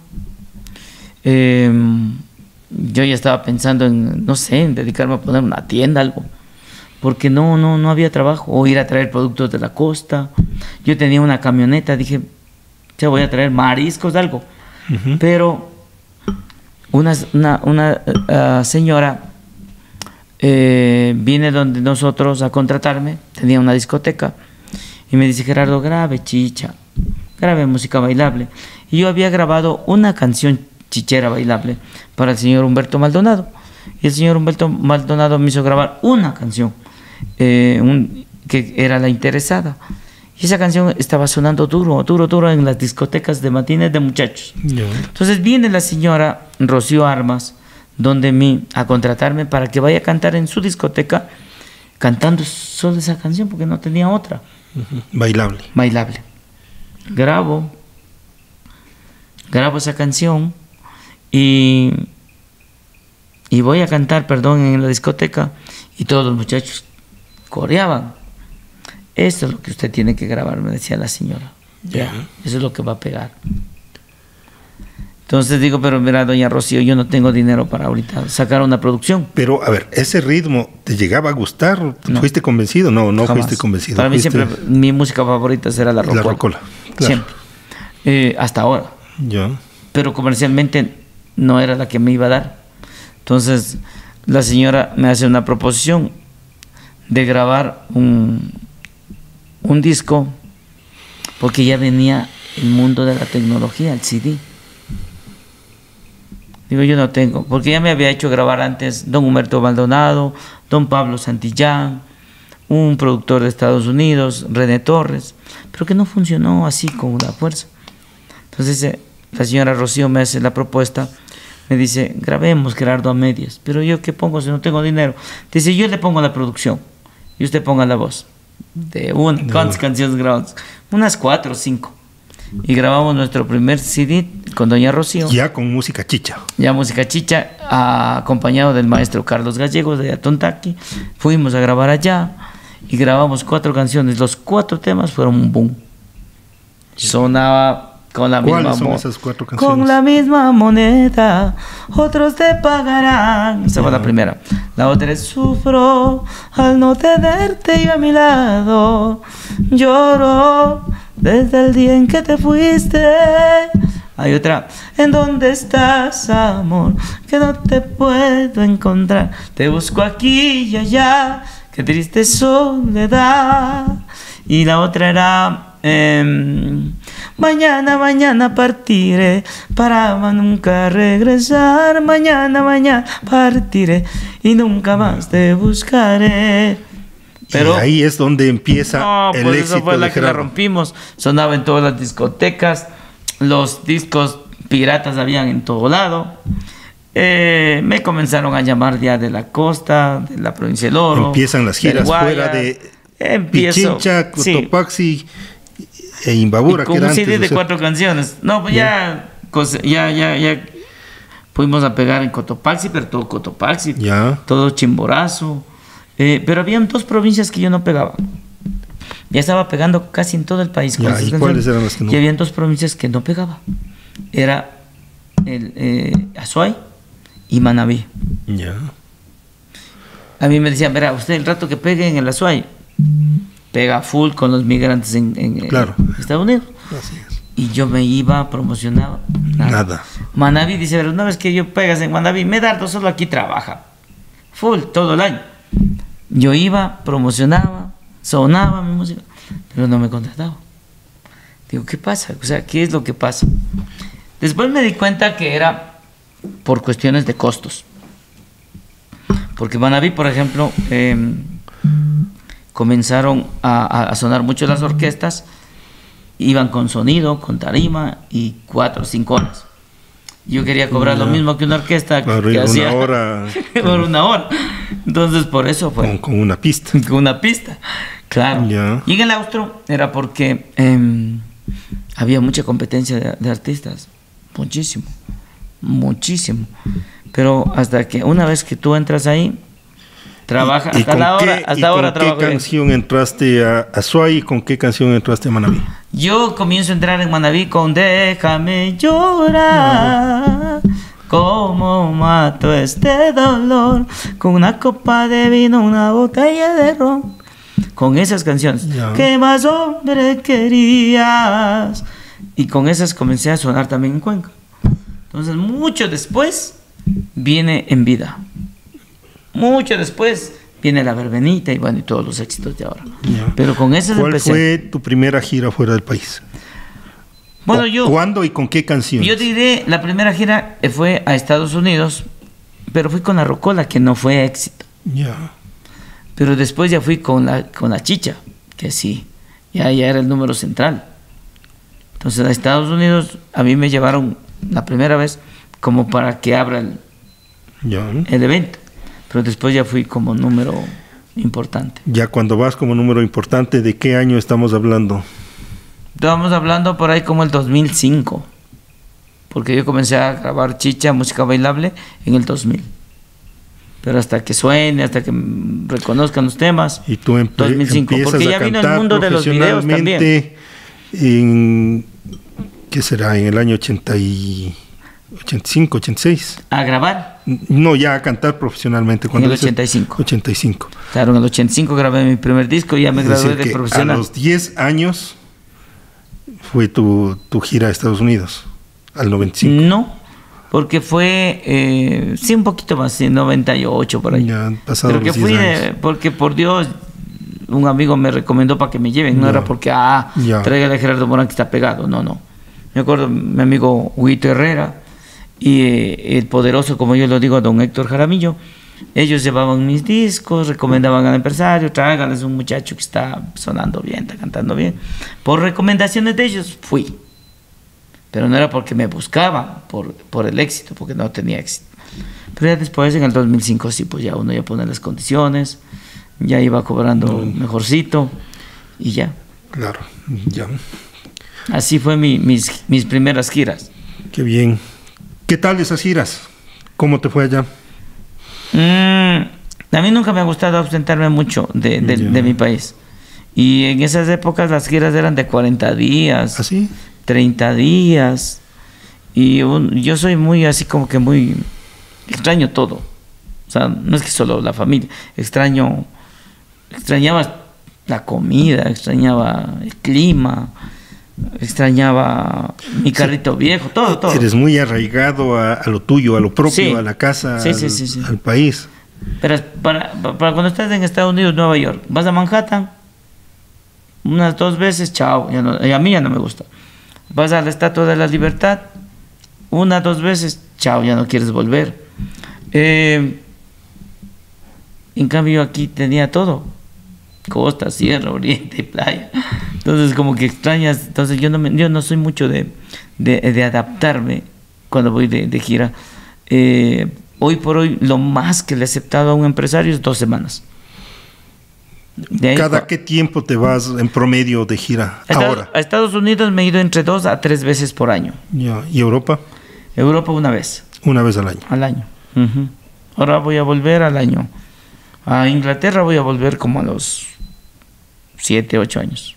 Eh, yo ya estaba pensando en, no sé, en dedicarme a poner una tienda, algo. Porque no, no, no había trabajo, o ir a traer productos de la costa. Yo tenía una camioneta, dije, ya voy a traer mariscos, algo. Uh-huh. Pero una, una, una uh, señora eh, viene donde nosotros a contratarme, tenía una discoteca, y me dice, Gerardo, grabe chicha, grabe música bailable. Y yo había grabado una canción chichera bailable para el señor Humberto Maldonado. Y el señor Humberto Maldonado me hizo grabar una canción. Eh, un, que era La Interesada, y esa canción estaba sonando duro, duro, duro en las discotecas de matines de muchachos. Yeah. Entonces viene la señora Rocío Armas donde mí a contratarme para que vaya a cantar en su discoteca, cantando solo esa canción porque no tenía otra. Uh-huh. Bailable. Bailable. Grabo, grabo esa canción y, y voy a cantar, perdón, en la discoteca, y todos los muchachos coreaban. Esto es lo que usted tiene que grabar, me decía la señora. Ya, yeah. Eso es lo que va a pegar. Entonces digo, pero mira, doña Rocío, yo no tengo dinero para ahorita sacar una producción. Pero, a ver, ¿ese ritmo te llegaba a gustar? No. ¿Fuiste convencido? No, no Jamás. fuiste convencido. Para fuiste... mí siempre, mi música favorita será la rocola. La rocola, claro. Siempre. Eh, hasta ahora. Ya. Pero comercialmente no era la que me iba a dar. Entonces, la señora me hace una proposición de grabar un, un disco, porque ya venía el mundo de la tecnología, el C D. Digo, yo no tengo, porque ya me había hecho grabar antes don Humberto Maldonado, don Pablo Santillán, un productor de Estados Unidos, René Torres, pero que no funcionó así con la fuerza. Entonces eh, la señora Rocío me hace la propuesta, me dice, grabemos Gerardo a medias, pero yo ¿qué pongo si no tengo dinero? Dice, yo le pongo la producción y usted ponga la voz. De una, no. ¿Cuántas canciones grabamos? Unas cuatro o cinco. Y grabamos nuestro primer C D con doña Rocío. Ya con música chicha. Ya música chicha, a, acompañado del maestro Carlos Gallegos de Atontaki. Fuimos a grabar allá y grabamos cuatro canciones. Los cuatro temas fueron un boom. Sonaba con la misma ¿Cuáles son mo- esas cuatro canciones? Con la misma moneda, otros te pagarán. Esa fue la primera. La otra es sufro al no tenerte yo a mi lado. Lloro desde el día en que te fuiste. Hay otra, ¿en dónde estás, amor? Que no te puedo encontrar. Te busco aquí y allá, qué triste soledad. Y la otra era eh, mañana, mañana partiré para nunca regresar. Mañana, mañana partiré y nunca más te buscaré. Pero y ahí es donde empieza no, el pues éxito. Esa fue la de que Gerardo. la rompimos. Sonaba en todas las discotecas. Los discos piratas habían en todo lado. eh, me comenzaron a llamar ya de la costa, de la provincia del Oro. Empiezan las giras fuera de Empiezo, Pichincha, Cotopaxi sí. e Imbabura. Y con un C D de cuatro canciones. No, pues ya, ya, ya, ya fuimos a pegar en Cotopaxi, pero todo Cotopaxi, ya. todo Chimborazo. Eh, pero habían dos provincias que yo no pegaba. Ya estaba pegando casi en todo el país. Ya, ¿y cuáles eran las que no? Y habían dos provincias que no pegaba. Era el eh, Azuay y Manabí. Ya. A mí me decían, verá, usted el rato que pegue en el Azuay, pega full con los migrantes en, en, claro. en Estados Unidos. Así es. Y yo me iba, promocionaba. Nada. Nada. Manabí dice, pero una vez que yo pegas en Manabí, Medardo solo aquí trabaja. Full, todo el año. Yo iba, promocionaba, sonaba mi música, pero no me contrataba. Digo, ¿qué pasa? O sea, ¿qué es lo que pasa? Después me di cuenta que era por cuestiones de costos. Porque Manabí, por ejemplo, eh, comenzaron a, a sonar mucho las orquestas, iban con sonido, con tarima y cuatro o cinco horas. Yo quería cobrar no. lo mismo que una orquesta claro, que una hacía hora, por una hora. Entonces por eso fue. Con, con una pista. Con una pista, claro. Ya. Y en el Austro era porque eh, había mucha competencia de, de artistas, muchísimo, muchísimo. Pero hasta que una vez que tú entras ahí, trabaja ¿Y, y hasta la hora, hasta ahora trabajo. ¿Con qué canción bien. entraste a Azuay y con qué canción entraste a Manabí? Yo comienzo a entrar en Manabí con Déjame llorar, no. Cómo mato este dolor, con una copa de vino, una botella de ron, con esas canciones. No. ¿Qué más hombre querías? Y con esas comencé a sonar también en Cuenca. Entonces, mucho después viene En Vida. Mucho después viene La Verbenita y bueno, y todos los éxitos de ahora. Ya. Pero con esas ¿Cuál empecé. fue tu primera gira fuera del país? Bueno, yo... ¿Cuándo y con qué canciones? Yo diré, la primera gira fue a Estados Unidos, pero fui con la Rocola, que no fue éxito. Ya. Pero después ya fui con la, con la Chicha, que sí, ya, ya era el número central. Entonces a Estados Unidos a mí me llevaron la primera vez como para que abra el, ya. el evento. Pero después ya fui como número importante. Ya cuando vas como número importante, ¿de qué año estamos hablando? Estamos hablando por ahí como el dos mil cinco. Porque yo comencé a grabar Chicha, música bailable, en el dos mil. Pero hasta que suene, hasta que reconozcan los temas, y tú empe dos mil cinco. Porque ya vino el mundo de los videos también. En, ¿qué será? En el año ochenta y cinco, ochenta y seis. ¿A grabar? No, ya a cantar profesionalmente. En el ochenta y cinco. ochenta y cinco. Claro, en el ochenta y cinco grabé mi primer disco y ya me es gradué de profesional. A los diez años fue tu, tu gira a Estados Unidos, al noventa y cinco. No, porque fue, eh, sí, un poquito más, en noventa y ocho por ahí. Ya han pasado Pero que fui, de, porque por Dios, un amigo me recomendó para que me lleven, no, no era porque, ah, tráigale a Gerardo Morán que está pegado, no, no. Me acuerdo, mi amigo Huguito Herrera y eh, el poderoso, como yo lo digo, don Héctor Jaramillo, ellos llevaban mis discos, recomendaban al empresario, tráiganles un muchacho que está sonando bien, está cantando bien. Por recomendaciones de ellos fui. Pero no era porque me buscaban por, por el éxito, porque no tenía éxito. Pero ya después, en el dos mil cinco, sí, pues ya uno ya pone las condiciones, ya iba cobrando no. mejorcito y ya. Claro, ya. Así fue mi, mis, mis primeras giras. Qué bien. ¿Qué tal esas giras? ¿Cómo te fue allá? Mm, a mí nunca me ha gustado ausentarme mucho de, de, de mi país. Y en esas épocas las giras eran de cuarenta días. ¿Ah, sí? treinta días. Y un, yo soy muy así como que muy... Extraño todo. O sea, no es que solo la familia. Extraño... Extrañaba la comida, extrañaba el clima, extrañaba mi carrito sí. viejo, todo, todo. Eres muy arraigado a, a lo tuyo, a lo propio, sí. a la casa, sí, al, sí, sí, sí. al país. Pero para, para cuando estás en Estados Unidos, Nueva York, vas a Manhattan unas dos veces, chao, ya no, a mí ya no me gusta. Vas a la Estatua de la Libertad una, dos veces, chao, ya no quieres volver. Eh, en cambio aquí tenía todo, costa, sierra, oriente y playa. Entonces como que extrañas. Entonces yo no, me, yo no soy mucho de, de, de adaptarme cuando voy de, de gira. Eh, hoy por hoy, lo más que le he aceptado a un empresario es dos semanas. De ahí, ¿Cada qué tiempo te vas en promedio de gira a ahora? A Estados Unidos me he ido entre dos a tres veces por año. Ya. ¿Y Europa? Europa una vez. Una vez al año. Al año. Uh-huh. Ahora voy a volver al año. A Inglaterra voy a volver como a los siete, ocho años.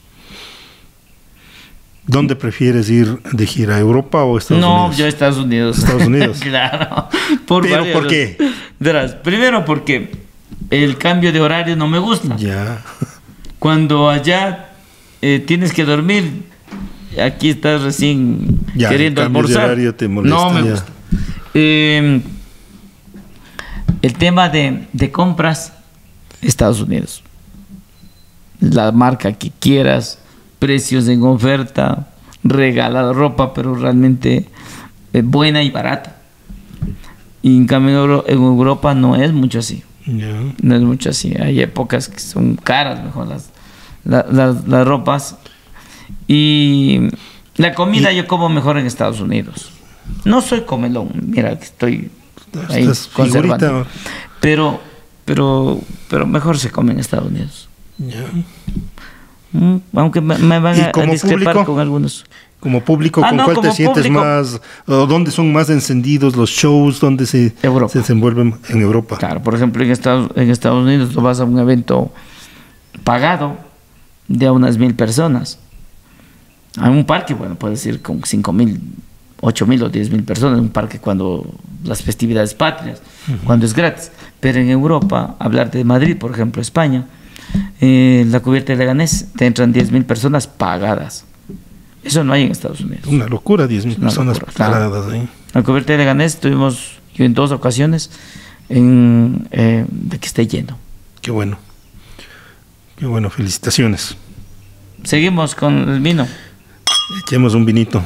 ¿Dónde prefieres ir de gira? ¿Europa o Estados no, Unidos? No, yo a Estados Unidos. Estados Unidos. Claro. Por ¿Pero varios, por qué? Verás, primero porque el cambio de horario no me gusta. Ya. Cuando allá eh, tienes que dormir, aquí estás recién ya, queriendo el cambio almorzar. De horario te molesta, no me ya. gusta. Eh, el tema de, de compras, Estados Unidos. La marca que quieras, precios en oferta, regalada ropa, pero realmente eh, buena y barata. Y en cambio en Europa no es mucho así. Yeah. No es mucho así. Hay épocas que son caras, mejor las, la, las, las ropas. Y la comida y, yo como mejor en Estados Unidos. No soy comelón, mira que estoy ahí conservando. Pero, pero, pero mejor se come en Estados Unidos. Yeah. Mm, aunque me, me van a, a discrepar público? Con algunos. Como público, ah, ¿con no, cuál te sientes público. más? ¿O dónde son más encendidos los shows? ¿Dónde se, se desenvuelven en Europa? Claro, por ejemplo, en Estados, en Estados Unidos tú vas a un evento pagado de a unas mil personas. A un parque, bueno, puedes ir con cinco mil, ocho mil o diez mil personas. Un parque cuando las festividades patrias, uh-huh. cuando es gratis. Pero en Europa, hablar de Madrid, por ejemplo, España, eh, la cubierta de Leganés, te entran diez mil personas pagadas. Eso no hay en Estados Unidos. Una locura, diez mil personas locura, pagadas. Claro. ¿Eh? La cubierta de Leganés tuvimos yo en dos ocasiones en, eh, de que esté lleno. Qué bueno. Qué bueno, felicitaciones. Seguimos con el vino. Echemos un vinito.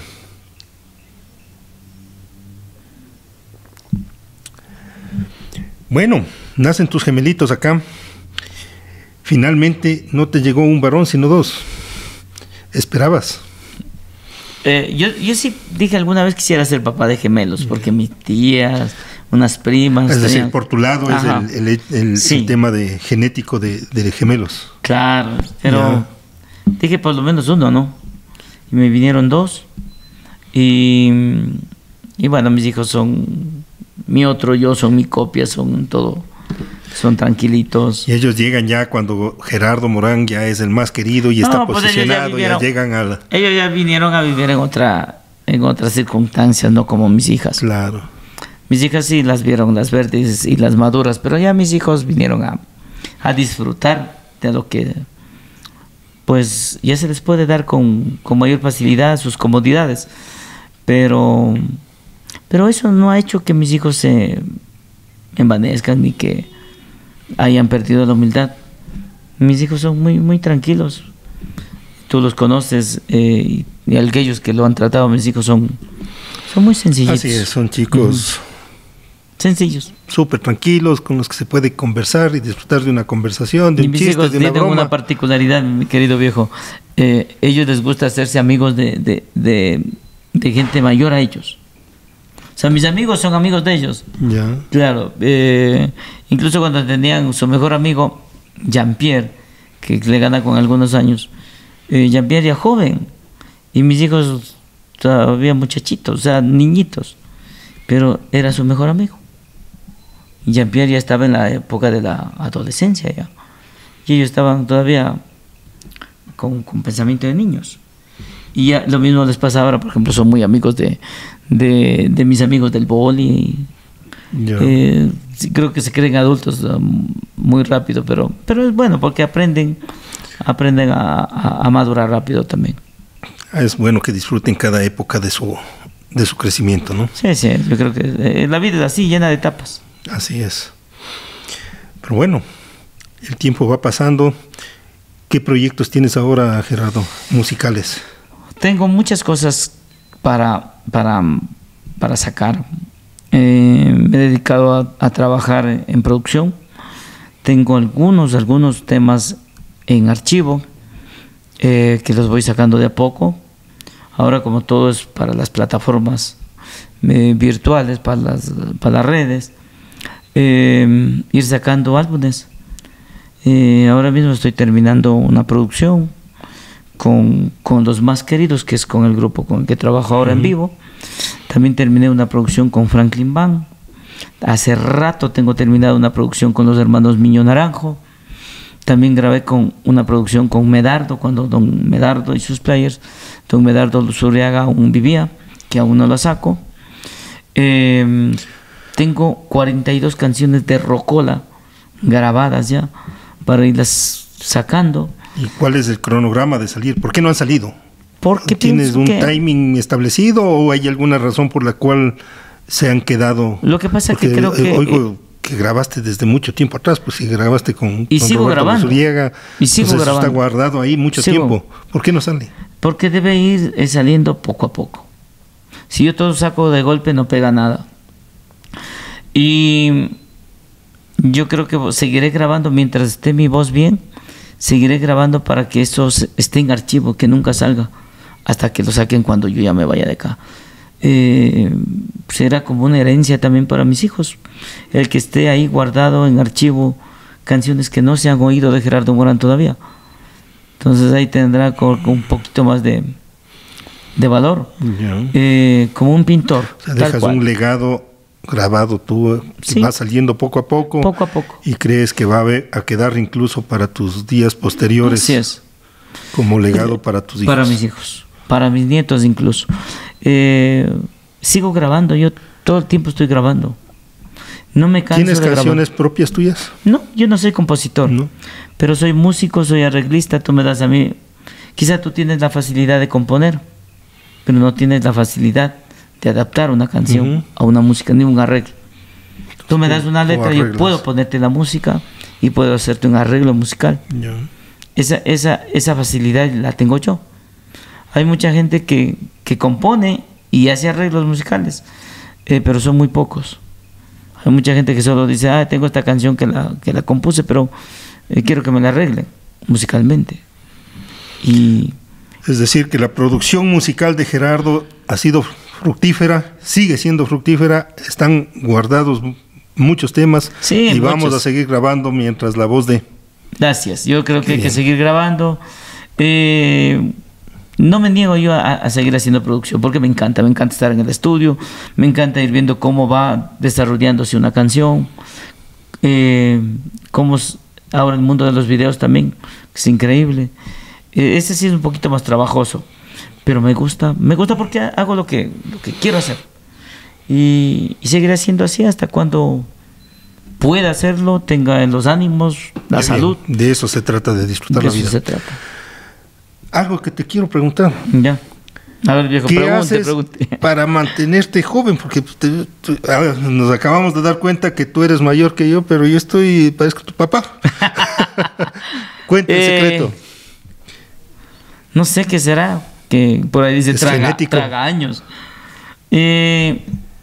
Bueno, nacen tus gemelitos acá. Finalmente no te llegó un varón, sino dos. ¿Esperabas? Eh, yo, yo sí dije alguna vez quisiera ser papá de gemelos, porque mis tías, unas primas... Es decir, tenían... por tu lado Ajá. es el, el, el, sí. el tema de genético de, de gemelos. Claro, pero ya. dije por lo menos uno, ¿no? Y me vinieron dos. Y, y bueno, mis hijos son mi otro yo, son mi copia, son todo... Son tranquilitos. Y ellos llegan ya cuando Gerardo Morán ya es el más querido y no, está pues posicionado, ya, vivieron, ya llegan a la... Ellos ya vinieron a vivir en otra en otras circunstancias, no como mis hijas. Claro. Mis hijas sí las vieron, las verdes y las maduras, pero ya mis hijos vinieron a, a disfrutar de lo que pues ya se les puede dar con, con mayor facilidad, sus comodidades. Pero, pero eso no ha hecho que mis hijos se envanezcan ni que hayan perdido la humildad. Mis hijos son muy muy tranquilos. Tú los conoces eh, y, y aquellos que lo han tratado, mis hijos son son muy sencillos. Así es, son chicos uh-huh. sencillos, súper tranquilos, con los que se puede conversar y disfrutar de una conversación, de y un mis chiste, hijos de una tienen broma. Una particularidad, mi querido viejo. Eh, ellos les gusta hacerse amigos de, de, de, de gente mayor a ellos. O sea, mis amigos son amigos de ellos. Ya. Claro. Eh, incluso cuando tenían su mejor amigo, Jean-Pierre, que le gana con algunos años, eh, Jean-Pierre ya joven, y mis hijos todavía muchachitos, o sea, niñitos, pero era su mejor amigo. Y Jean-Pierre ya estaba en la época de la adolescencia ya. Y ellos estaban todavía con, con pensamiento de niños. Y ya lo mismo les pasa ahora, por ejemplo, son muy amigos de, de, de mis amigos del boli. Yeah. Eh, sí, creo que se creen adultos um, muy rápido, pero, pero es bueno porque aprenden, aprenden a, a, a madurar rápido también. Es bueno que disfruten cada época de su, de su crecimiento, ¿no? Sí, sí, yo creo que eh, la vida es así, llena de etapas. Así es. Pero bueno, el tiempo va pasando. ¿Qué proyectos tienes ahora, Gerardo, musicales? Tengo muchas cosas para, para, para sacar. Eh, me he dedicado a, a trabajar en producción. Tengo algunos, algunos temas en archivo eh, que los voy sacando de a poco. Ahora, como todo es para las plataformas, eh, virtuales para las, para las redes, eh, ir sacando álbumes. Eh, ahora mismo estoy terminando una producción con, con Los Más Queridos, que es con el grupo con el que trabajo ahora uh-huh. en vivo. También terminé una producción con Franklin Band. Hace rato tengo terminado una producción con los hermanos Miño Naranjo. También grabé con una producción con Medardo, cuando don Medardo y sus players, don Medardo Luzurriaga aún vivía, que aún no la saco. Eh, tengo cuarenta y dos canciones de rocola grabadas ya, para irlas sacando. ¿Y cuál es el cronograma de salir? ¿Por qué no han salido? Porque ¿Tienes un que... timing establecido o hay alguna razón por la cual se han quedado? Lo que pasa es que creo que... Oigo que grabaste desde mucho tiempo atrás, pues si grabaste con, y con sigo Roberto grabando. Luzurriaga, y sigo pues grabando. Eso está guardado ahí mucho sigo. tiempo. ¿Por qué no sale? Porque debe ir eh, saliendo poco a poco. Si yo todo saco de golpe no pega nada. Y yo creo que seguiré grabando mientras esté mi voz bien. Seguiré grabando para que eso esté en archivo, que nunca salga, hasta que lo saquen cuando yo ya me vaya de acá. Eh, será como una herencia también para mis hijos, el que esté ahí guardado en archivo canciones que no se han oído de Gerardo Morán todavía. Entonces ahí tendrá con, con un poquito más de, de valor. Yeah. Eh, como un pintor. O sea, dejas un legado grabado tú, sí. va saliendo poco a poco, poco a poco, y crees que va a, ver, a quedar incluso para tus días posteriores. Así es. Como legado eh, para tus hijos. Para mis hijos, para mis nietos incluso. Eh, sigo grabando, yo todo el tiempo estoy grabando. No me canso. ¿Tienes de canciones grabar. propias tuyas? No, yo no soy compositor, no. pero soy músico, soy arreglista. Tú me das a mí, quizá tú tienes la facilidad de componer, pero no tienes la facilidad de adaptar una canción uh-huh. a una música, ni un arreglo. Tú me das una letra, yo puedo ponerte la música y puedo hacerte un arreglo musical. Yeah. Esa, esa, esa facilidad la tengo yo. Hay mucha gente que, que compone y hace arreglos musicales, eh, pero son muy pocos. Hay mucha gente que solo dice, ah, tengo esta canción que la, que la compuse, pero eh, quiero que me la arreglen musicalmente. Y es decir, que la producción musical de Gerardo ha sido fructífera, sigue siendo fructífera, están guardados muchos temas sí, y muchos. Vamos a seguir grabando mientras la voz de... Gracias, yo creo que Qué hay bien. que seguir grabando. Eh, no me niego yo a, a seguir haciendo producción porque me encanta, me encanta estar en el estudio, me encanta ir viendo cómo va desarrollándose una canción, eh, cómo es ahora el mundo de los videos también, es increíble. Eh, ese sí es un poquito más trabajoso, pero me gusta, me gusta porque hago lo que, lo que quiero hacer y, y seguiré haciendo así hasta cuando pueda hacerlo, tenga los ánimos, la Muy salud. Bien. De eso se trata, de disfrutar de la vida. Eso se trata. Algo que te quiero preguntar. Ya. A ver, viejo, ¿qué pregunte, haces pregunte. para mantenerte joven? Porque te, te, a ver, nos acabamos de dar cuenta que tú eres mayor que yo, pero yo estoy, parezco tu papá. Cuenta el eh, secreto. No sé qué será, que por ahí dice traga, traga años. Eh,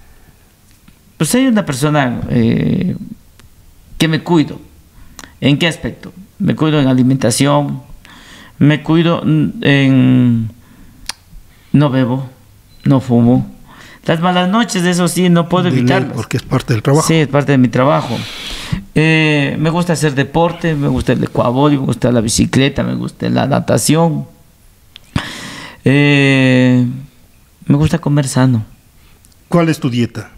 pues soy una persona eh, que me cuido. ¿En qué aspecto? Me cuido en alimentación, me cuido en... No bebo, no fumo. Las malas noches, eso sí, no puedo evitarlas. Porque es parte del trabajo. Sí, es parte de mi trabajo. Eh, me gusta hacer deporte, me gusta el ecuavoli, me gusta la bicicleta, me gusta la natación. Eh, me gusta comer sano. ¿Cuál es tu dieta?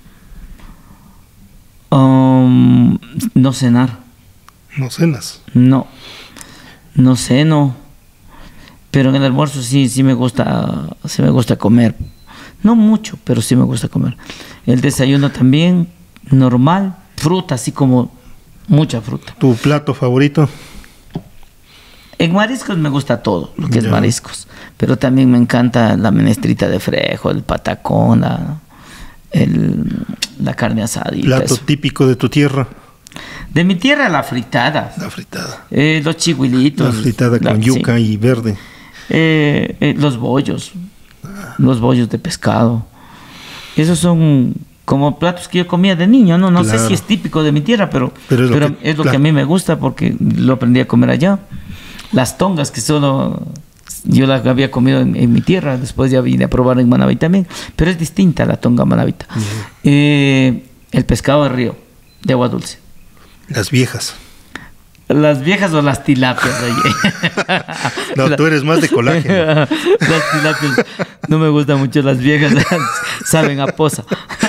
Um, no cenar. ¿No cenas? No, no ceno. Pero en el almuerzo sí, sí me gusta, sí me gusta comer. No mucho, pero sí me gusta comer. El desayuno también, normal. Fruta, así como mucha fruta. ¿Tu plato favorito? En mariscos me gusta todo, lo que ya. es mariscos. Pero también me encanta la menestrita de frejo, el patacón, la, el, la carne asada. ¿Plato típico de tu tierra? De mi tierra, la fritada. La fritada. Eh, los chihuilitos. La fritada con la, yuca sí. y verde. Eh, eh, los bollos, ah. los bollos de pescado. Esos son como platos que yo comía de niño, no, no claro. sé si es típico de mi tierra, pero, pero es lo, pero que, es lo claro. que a mí me gusta porque lo aprendí a comer allá. Las tongas que solo yo la había comido en, en mi tierra, después ya vine a probar en Manabí también, pero es distinta la tonga manabita. Uh-huh. eh, el pescado de río, de agua dulce. Las viejas. Las viejas o las tilapias, oye. No, tú eres más de colágeno. Las tilapias, no me gustan mucho las viejas, saben a poza.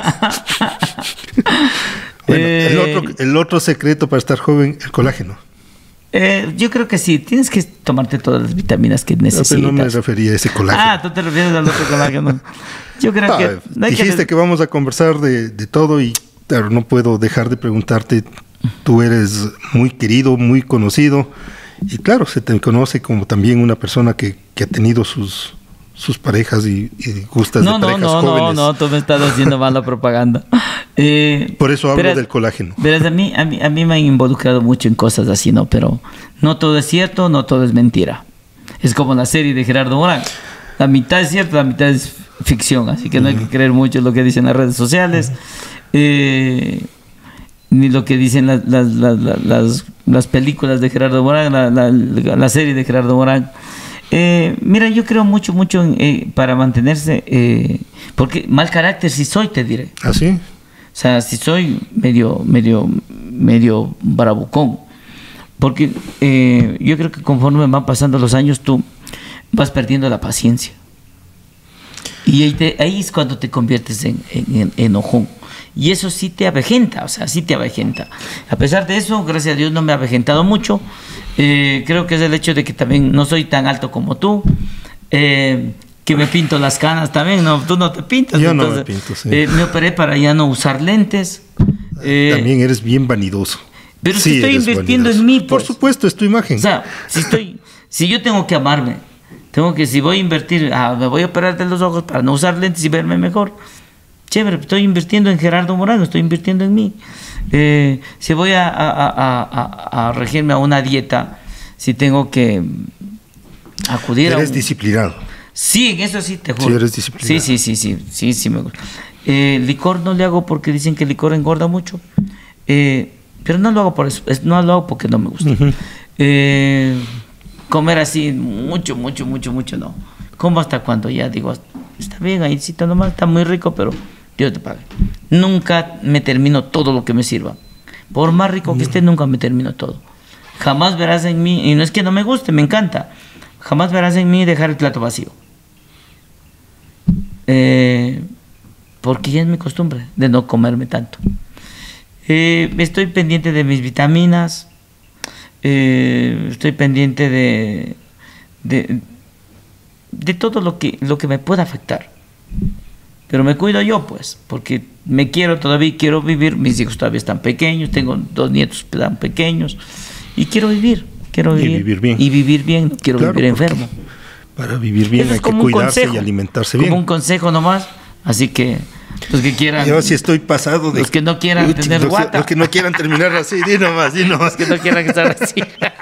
Bueno, eh, el, otro, el otro secreto para estar joven, el colágeno. Eh, yo creo que sí, tienes que tomarte todas las vitaminas que necesitas. No, no me refería a ese colágeno. Ah, tú te refieres al otro colágeno. Yo creo ah, que... No dijiste que... que vamos a conversar de, de todo y claro, no puedo dejar de preguntarte. Tú eres muy querido, muy conocido y claro, se te conoce como también una persona que, que ha tenido sus, sus parejas y, y gustas no, de no, parejas no, jóvenes. No, no, tú me estás haciendo mala propaganda. Eh, Por eso hablo verás, del colágeno. Verás, a mí, a, mí, a mí me han involucrado mucho en cosas así, ¿no? Pero no todo es cierto, no todo es mentira. Es como la serie de Gerardo Morán. La mitad es cierto, la mitad es ficción, así que uh-huh. no hay que creer mucho en lo que dicen las redes sociales. Uh-huh. eh, ni lo que dicen las, las, las, las, las películas de Gerardo Morán, la, la, la serie de Gerardo Morán. Eh, mira, yo creo mucho, mucho en, eh, para mantenerse, eh, porque mal carácter sí soy, te diré. ¿Ah, sí? O sea, sí soy medio, medio, medio bravucón. Porque eh, yo creo que conforme van pasando los años, tú vas perdiendo la paciencia. Y ahí, te, ahí es cuando te conviertes en, en, en enojón. Y eso sí te avejenta, o sea, sí te avejenta. A pesar de eso, gracias a Dios no me ha avejentado mucho. Eh, creo que es el hecho de que también no soy tan alto como tú. Eh, que me pinto las canas también, no, tú no te pintas. Yo entonces, no me pinto, sí. Eh, me operé para ya no usar lentes. Eh, también eres bien vanidoso. Pero sí, si estoy invirtiendo vanidoso. en mí, pues. Por supuesto, es tu imagen. O sea, si estoy, si yo tengo que amarme, tengo que, si voy a invertir, ah, me voy a operar de los ojos para no usar lentes y verme mejor. Chévere, estoy invirtiendo en Gerardo Morán, estoy invirtiendo en mí. Eh, si voy a, a, a, a, a regirme a una dieta, si tengo que acudir eres a... Eres un... disciplinado. Sí, en eso sí te juro. Sí, eres disciplinado. Sí, sí, sí, sí, sí, sí me gusta. Eh, licor no le hago porque dicen que el licor engorda mucho, eh, pero no lo hago por eso, es, no lo hago porque no me gusta. Uh-huh. eh, comer así mucho, mucho, mucho, mucho, no. Como hasta cuando ya digo, está bien, ahí sí está nomás, está muy rico, pero Dios te pague. Nunca me termino todo lo que me sirva. Por más rico que esté, nunca me termino todo. Jamás verás en mí, y no es que no me guste, me encanta, jamás verás en mí dejar el plato vacío. Eh, porque ya es mi costumbre de no comerme tanto. Eh, estoy pendiente de mis vitaminas, eh, estoy pendiente de, de, de todo lo que, lo que me pueda afectar. Pero me cuido yo, pues, porque me quiero todavía, quiero vivir. Mis hijos todavía están pequeños, tengo dos nietos tan pequeños y quiero vivir, quiero vivir y vivir bien. Y vivir bien, no quiero claro, vivir enfermo. Para vivir bien hay que cuidarse consejo, y alimentarse bien. Como un consejo nomás, así que los que quieran. Yo sí estoy pasado de. Los que no quieran Uy, tener los, guata. Los que no quieran terminar así, di nomás, di nomás. Los que no quieran estar así.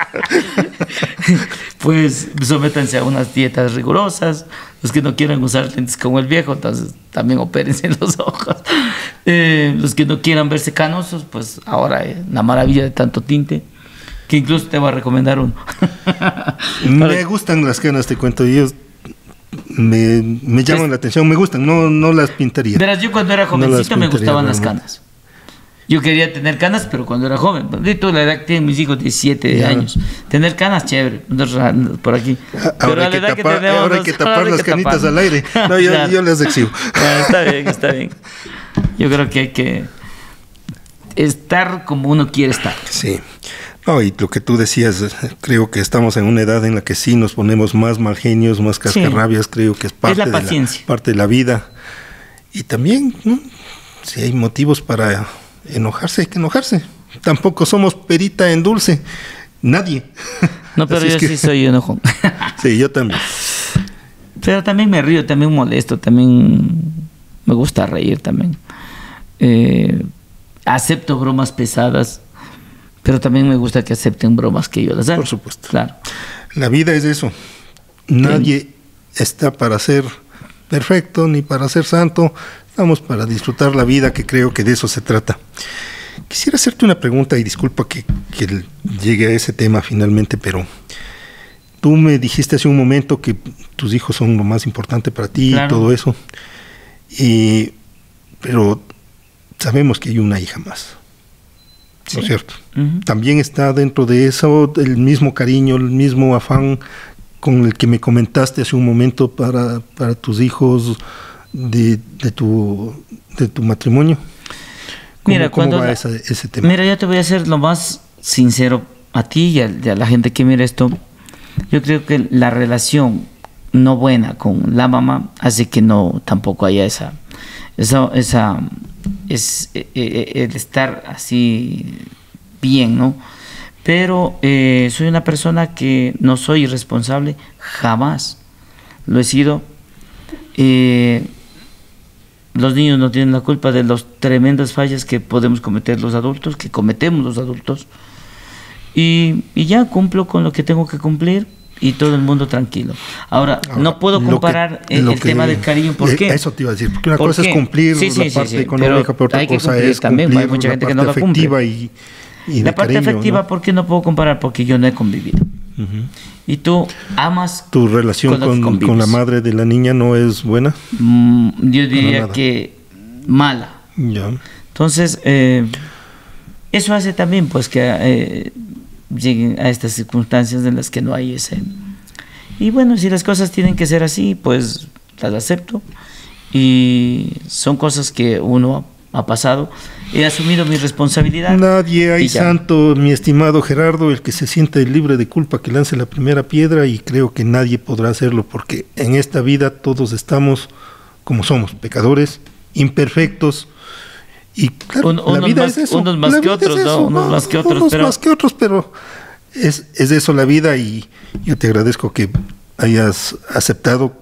Pues sométanse a unas dietas rigurosas. Los que no quieran usar lentes como el viejo, entonces también opérense en los ojos. Eh, los que no quieran verse canosos, pues ahora eh, la maravilla de tanto tinte, que incluso te voy a recomendar uno. Me gustan las canas, te cuento, yo me, me llaman es, la atención, me gustan, no, no las pintaría. Verás, yo cuando era jovencito no me gustaban las canas. Yo quería tener canas, pero cuando era joven. Tú, la edad que tienen mis hijos, diecisiete ya. años. Tener canas, chévere, por aquí. Ahora pero hay, que tapar, que tenemos, ahora hay que tapar ahora las que canitas tapar. Al aire. No, yo, claro. yo les exhibo. Bueno, está bien, está bien. Yo creo que hay que estar como uno quiere estar. Sí. No, y lo que tú decías, creo que estamos en una edad en la que sí nos ponemos más mal genios, más cascarrabias, sí. creo que es parte, es la de la, parte de la vida. Y también, ¿no? Si hay motivos para enojarse, hay que enojarse. Tampoco somos perita en dulce, nadie. No, pero yo que... sí soy enojón. Sí, yo también. Pero también me río, también molesto, también me gusta reír también. Eh, acepto bromas pesadas, pero también me gusta que acepten bromas que yo las hago. Por supuesto. Claro. La vida es eso. Nadie sí. está para ser perfecto ni para ser santo. Estamos para disfrutar la vida, que creo que de eso se trata. Quisiera hacerte una pregunta y disculpa que, que llegue a ese tema finalmente, pero tú me dijiste hace un momento que tus hijos son lo más importante para ti, claro, y todo eso, y, pero sabemos que hay una hija más, ¿no es cierto? Uh-huh. También está dentro de eso el mismo cariño, el mismo afán con el que me comentaste hace un momento para, para tus hijos de, de, tu, de tu matrimonio. ¿Cómo, mira, cómo va la, esa, ese tema? Mira, yo te voy a ser lo más sincero a ti y a, y a la gente que mira esto. Yo creo que la relación no buena con la mamá hace que no tampoco haya esa, esa, esa es eh, eh, el estar así bien, ¿no? Pero eh, soy una persona que no soy irresponsable, jamás lo he sido. Eh, los niños no tienen la culpa de las tremendas fallas que podemos cometer los adultos, que cometemos los adultos. Y, y ya cumplo con lo que tengo que cumplir y todo el mundo tranquilo. Ahora, Ahora no puedo comparar que, el, el que, tema del cariño. ¿Por qué? Eso te iba a decir, porque una ¿Por cosa qué? es cumplir sí, sí, la parte sí, sí, económica, pero, pero otra cosa es también, cumplir hay mucha gente que no la cumple. Y, y la parte cariño, afectiva, ¿no? ¿Por qué no puedo comparar? Porque yo no he convivido. Uh-huh. Y tú amas. ¿Tu relación con, con, con la madre de la niña no es buena? Mm, yo diría que mala. Ya. Entonces, eh, eso hace también pues que eh, lleguen a estas circunstancias en las que no hay ese. Y bueno, si las cosas tienen que ser así, pues las acepto. Y son cosas que uno ha pasado. He asumido mi responsabilidad. Nadie hay santo, mi estimado Gerardo, el que se siente libre de culpa que lance la primera piedra, y creo que nadie podrá hacerlo, porque en esta vida todos estamos como somos, pecadores, imperfectos, y claro, Un, unos la vida más, es eso. Unos más la que otros, es ¿no? Unos más que otros, unos pero... más que otros, pero es, es eso la vida, y yo te agradezco que hayas aceptado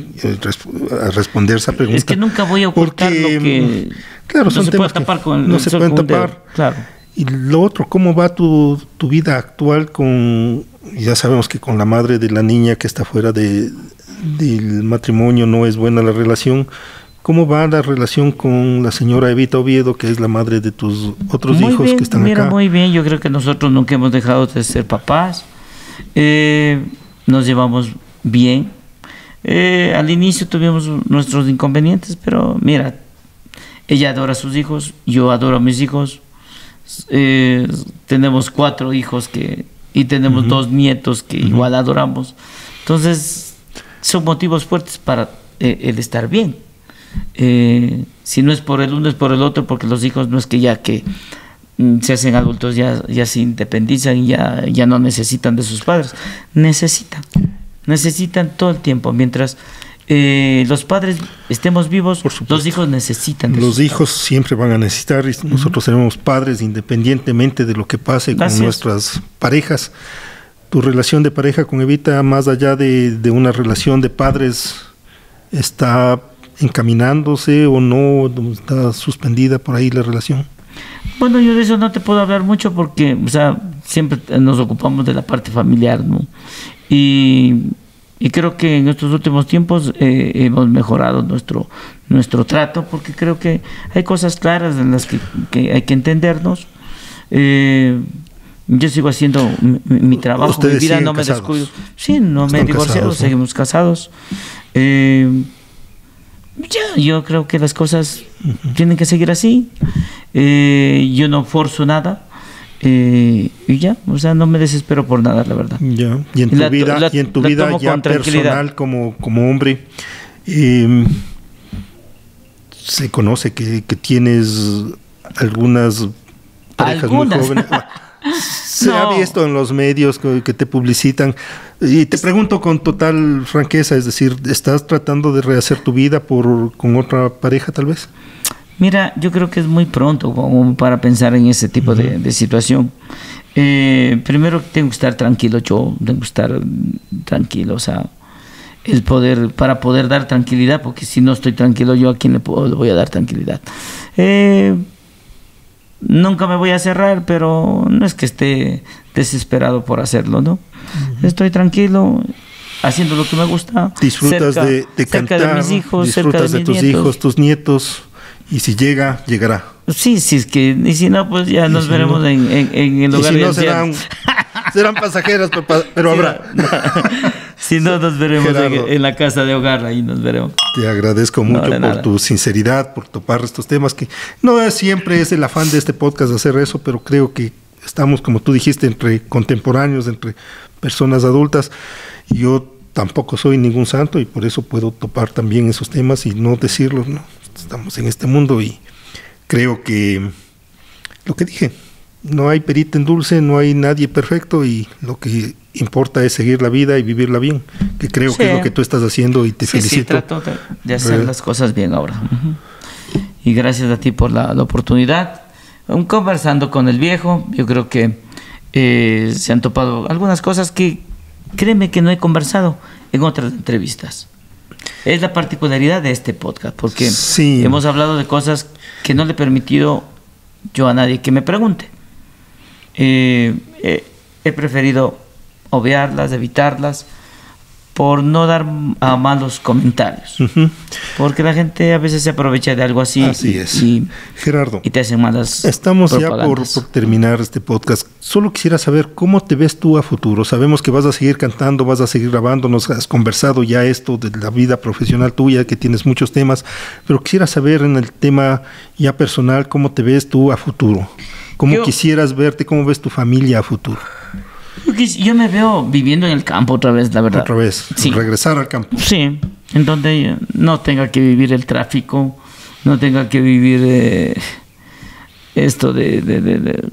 a responder esa pregunta. Es que nunca voy a ocultar porque, lo que claro, son no se temas puede tapar con el, no se pueden tapar. Claro. Y lo otro, ¿cómo va tu, tu vida actual con, ya sabemos que con la madre de la niña que está fuera de, del matrimonio no es buena la relación? ¿Cómo va la relación con la señora Evita Oviedo, que es la madre de tus otros muy hijos bien, que están mira, acá? Muy bien, yo creo que nosotros nunca hemos dejado de ser papás. Eh, nos llevamos bien. Eh, al inicio tuvimos nuestros inconvenientes, pero mira, ella adora a sus hijos, yo adoro a mis hijos. Eh, tenemos cuatro hijos que y tenemos uh-huh. dos nietos que uh-huh. igual adoramos. Entonces, son motivos fuertes para eh, el estar bien. Eh, si no es por el uno, es por el otro, porque los hijos no es que ya que mm, se hacen adultos, ya, ya se independizan y ya, ya no necesitan de sus padres. Necesitan. Necesitan todo el tiempo. Mientras eh, los padres estemos vivos, los hijos necesitan de los hijos padres. Siempre van a necesitar, y uh-huh. nosotros seremos padres independientemente de lo que pase Gracias. Con nuestras parejas. Tu relación de pareja con Evita, más allá de, de una relación de padres, ¿está encaminándose o no? ¿Está suspendida por ahí la relación? Bueno, yo de eso no te puedo hablar mucho porque, o sea, siempre nos ocupamos de la parte familiar, ¿no? Y, y creo que en estos últimos tiempos eh, hemos mejorado nuestro nuestro trato, porque creo que hay cosas claras en las que, que hay que entendernos. Eh, yo sigo haciendo mi, mi trabajo, mi vida, no me casados. Descuido. Sí, no me he divorciado, casados, ¿no? Seguimos casados. Eh, ya, yo creo que las cosas uh-huh. tienen que seguir así. Eh, yo no forzo nada. Eh, y ya, o sea, no me desespero por nada, la verdad. Ya. Y en tu la, vida, la, y en tu vida ya personal como, como hombre, eh, se conoce que, que tienes algunas parejas ¿Algunas? Muy jóvenes. Se no. ha visto en los medios que, que te publicitan, y te pregunto con total franqueza, es decir, ¿estás tratando de rehacer tu vida por con otra pareja tal vez? Mira, yo creo que es muy pronto como para pensar en ese tipo uh-huh. de, de situación. Eh, primero tengo que estar tranquilo yo, tengo que estar tranquilo, o sea, el poder, para poder dar tranquilidad, porque si no estoy tranquilo yo, ¿a quién le, puedo, le voy a dar tranquilidad? Eh, nunca me voy a cerrar, pero no es que esté desesperado por hacerlo, ¿no? Uh-huh. Estoy tranquilo, haciendo lo que me gusta. Disfrutas cerca, de, de cantar, cerca de mis hijos, disfrutas cerca de, de tus nietos. hijos, tus nietos. Y si llega, llegará. Sí, sí, es que, y si no, pues ya nos si veremos no, en, en, en el hogar y si de no será un, serán pasajeras, pero, pero habrá. Si no, nos veremos en, en la casa de hogar, ahí nos veremos. Te agradezco mucho no, por nada. Tu sinceridad, por topar estos temas, que no es, siempre es el afán de este podcast hacer eso, pero creo que estamos, como tú dijiste, entre contemporáneos, entre personas adultas. Yo tampoco soy ningún santo y por eso puedo topar también esos temas y no decirlos, ¿no? Estamos en este mundo y creo que lo que dije, no hay perita en dulce, no hay nadie perfecto y lo que importa es seguir la vida y vivirla bien, que creo sí. que es lo que tú estás haciendo y te sí, felicito. Sí, trato de, de hacer las cosas bien ahora. Uh-huh. Y gracias a ti por la, la oportunidad. Conversando con el viejo, yo creo que eh, se han topado algunas cosas que créeme que no he conversado en otras entrevistas. Es la particularidad de este podcast, porque sí. hemos hablado de cosas que no le he permitido yo a nadie que me pregunte. Eh, eh, he preferido obviarlas, evitarlas, por no dar a malos comentarios. Uh-huh. Porque la gente a veces se aprovecha de algo así. Así es. Y, Gerardo, y te hacen malas estamos ya por, por terminar este podcast. Solo quisiera saber cómo te ves tú a futuro. Sabemos que vas a seguir cantando, vas a seguir grabando, nos has conversado ya esto de la vida profesional tuya, que tienes muchos temas, pero quisiera saber en el tema ya personal, cómo te ves tú a futuro. ¿Cómo Yo, quisieras verte? ¿Cómo ves tu familia a futuro? Yo me veo viviendo en el campo otra vez, la verdad. Otra vez, sí. Regresar al campo. Sí, en donde no tenga que vivir el tráfico, no tenga que vivir eh, esto de, de, de, de,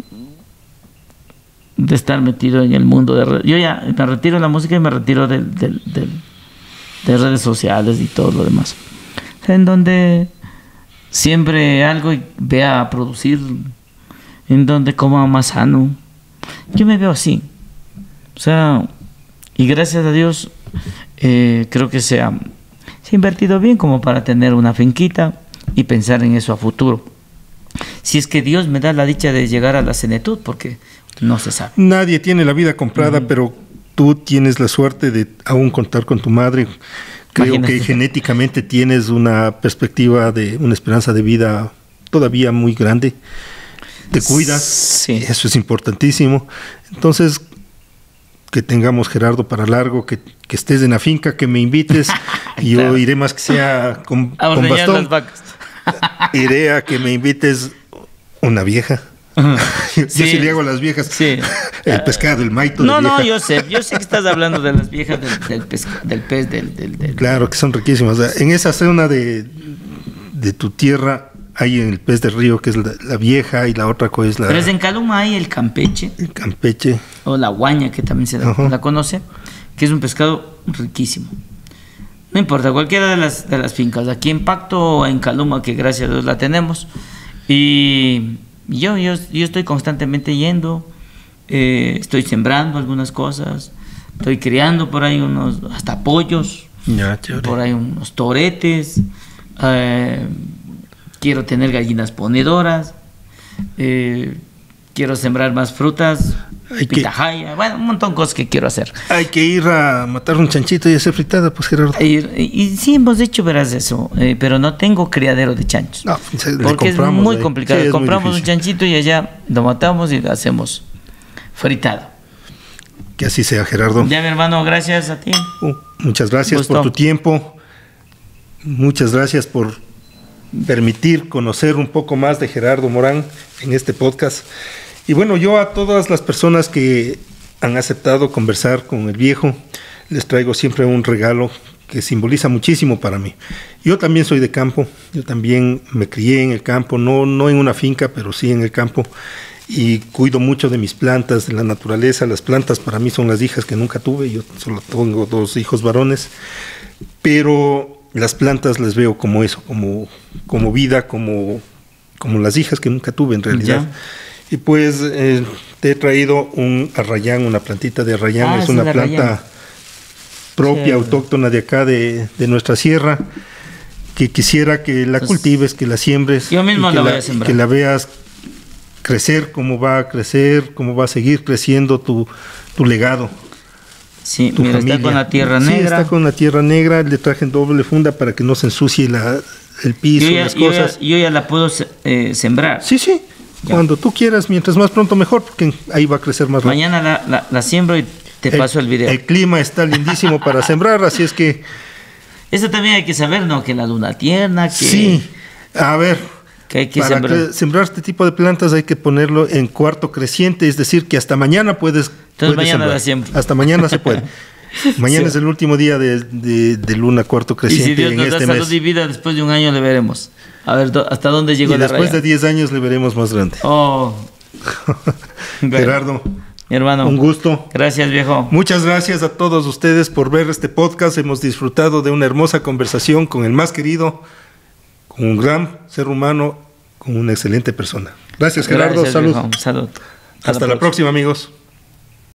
de estar metido en el mundo. De, yo ya me retiro de la música y me retiro de, de, de, de redes sociales y todo lo demás. O sea, en donde siempre algo y vea a producir, en donde coma más sano. Yo me veo así. O sea, y gracias a Dios eh, creo que se ha, se ha invertido bien como para tener una finquita y pensar en eso a futuro. Si es que Dios me da la dicha de llegar a la senetud, porque no se sabe. Nadie tiene la vida comprada, uh-huh. pero tú tienes la suerte de aún contar con tu madre. Creo Imagínate. que genéticamente tienes una perspectiva de una esperanza de vida todavía muy grande. Te cuidas, sí. Eso es importantísimo. Entonces, que tengamos Gerardo para largo, que, que estés en la finca, que me invites y claro. Yo iré más que sea con, a con bastón. Las vacas. Iré a que me invites una vieja. Uh-huh. Yo sí, sí le hago a las viejas sí. el pescado, el maito. No, de vieja. no, yo sé, yo sé que estás hablando de las viejas del, del, pesca, del pez, del, del, del... Claro, que son riquísimas. O sea, en esa zona de, de tu tierra hay el pez de río, que es la, la vieja, y la otra cosa es la... Pero es en Caluma hay el campeche. El campeche. O la guaña, que también se da, uh-huh. la conoce, que es un pescado riquísimo. No importa, cualquiera de las, de las fincas. Aquí en Pacto o en Caluma, que gracias a Dios la tenemos. Y yo, yo, yo estoy constantemente yendo, eh, estoy sembrando algunas cosas, estoy criando por ahí unos, hasta pollos, ya, por ahí unos toretes, eh, quiero tener gallinas ponedoras, eh, quiero sembrar más frutas, hay pitahaya, que, bueno, un montón de cosas que quiero hacer. Hay que ir a matar un chanchito y hacer fritada, pues Gerardo. Y, y, y sí hemos hecho, verás eso, eh, pero no tengo criadero de chanchos. No, porque es muy ahí. complicado. Sí, compramos un chanchito y allá lo matamos y lo hacemos fritado. Que así sea, Gerardo. Ya, mi hermano, gracias a ti. Uh, muchas gracias Gusto. por tu tiempo. Muchas gracias por permitir conocer un poco más de Gerardo Morán en este podcast. Y bueno, yo a todas las personas que han aceptado conversar con el viejo, les traigo siempre un regalo que simboliza muchísimo para mí. Yo también soy de campo, yo también me crié en el campo, no, no en una finca, pero sí en el campo, y cuido mucho de mis plantas, de la naturaleza. Las plantas para mí son las hijas que nunca tuve, yo solo tengo dos hijos varones, pero las plantas les veo como eso, como, como vida, como, como las hijas que nunca tuve en realidad. Ya. Y pues eh, te he traído un arrayán, una plantita de arrayán, ah, es una planta arrayán. propia, sí, autóctona de acá, de, de nuestra sierra, que quisiera que la pues, cultives, que la siembres. Yo mismo la voy la, a sembrar. Que la veas crecer, cómo va a crecer, cómo va a seguir creciendo tu, tu legado. Sí, tu mira, familia. Está con la tierra negra. Sí, está con la tierra negra, le traje en doble funda para que no se ensucie la, el piso, yo ya, las cosas. Yo ya, yo ya la puedo eh, sembrar. Sí, sí. Ya. Cuando tú quieras, mientras más pronto mejor, porque ahí va a crecer más rápido. Mañana la, la, la siembro y te el, paso el video. El clima está lindísimo para sembrar, así es que... Eso también hay que saber, ¿no? Que la luna tierna, que... Sí, a ver, que hay que para sembrar. que sembrar este tipo de plantas hay que ponerlo en cuarto creciente, es decir, que hasta mañana puedes... Entonces puedes mañana sembrar. la siembro. Hasta mañana se puede. Mañana Sí. es el último día de, de, de luna cuarto Y creciente si Dios en nos este da mes. salud y vida, después de un año le veremos. A ver do- hasta dónde llegó Y la después raya. de diez años le veremos más grande. Oh, bueno. Gerardo, Mi hermano. un gusto. Gracias, viejo. Muchas gracias a todos ustedes por ver este podcast. Hemos disfrutado de una hermosa conversación con el más querido, con un gran ser humano, con una excelente persona. Gracias, Gerardo. Gracias, Salud. viejo. Salud. Hasta la próxima, amigos.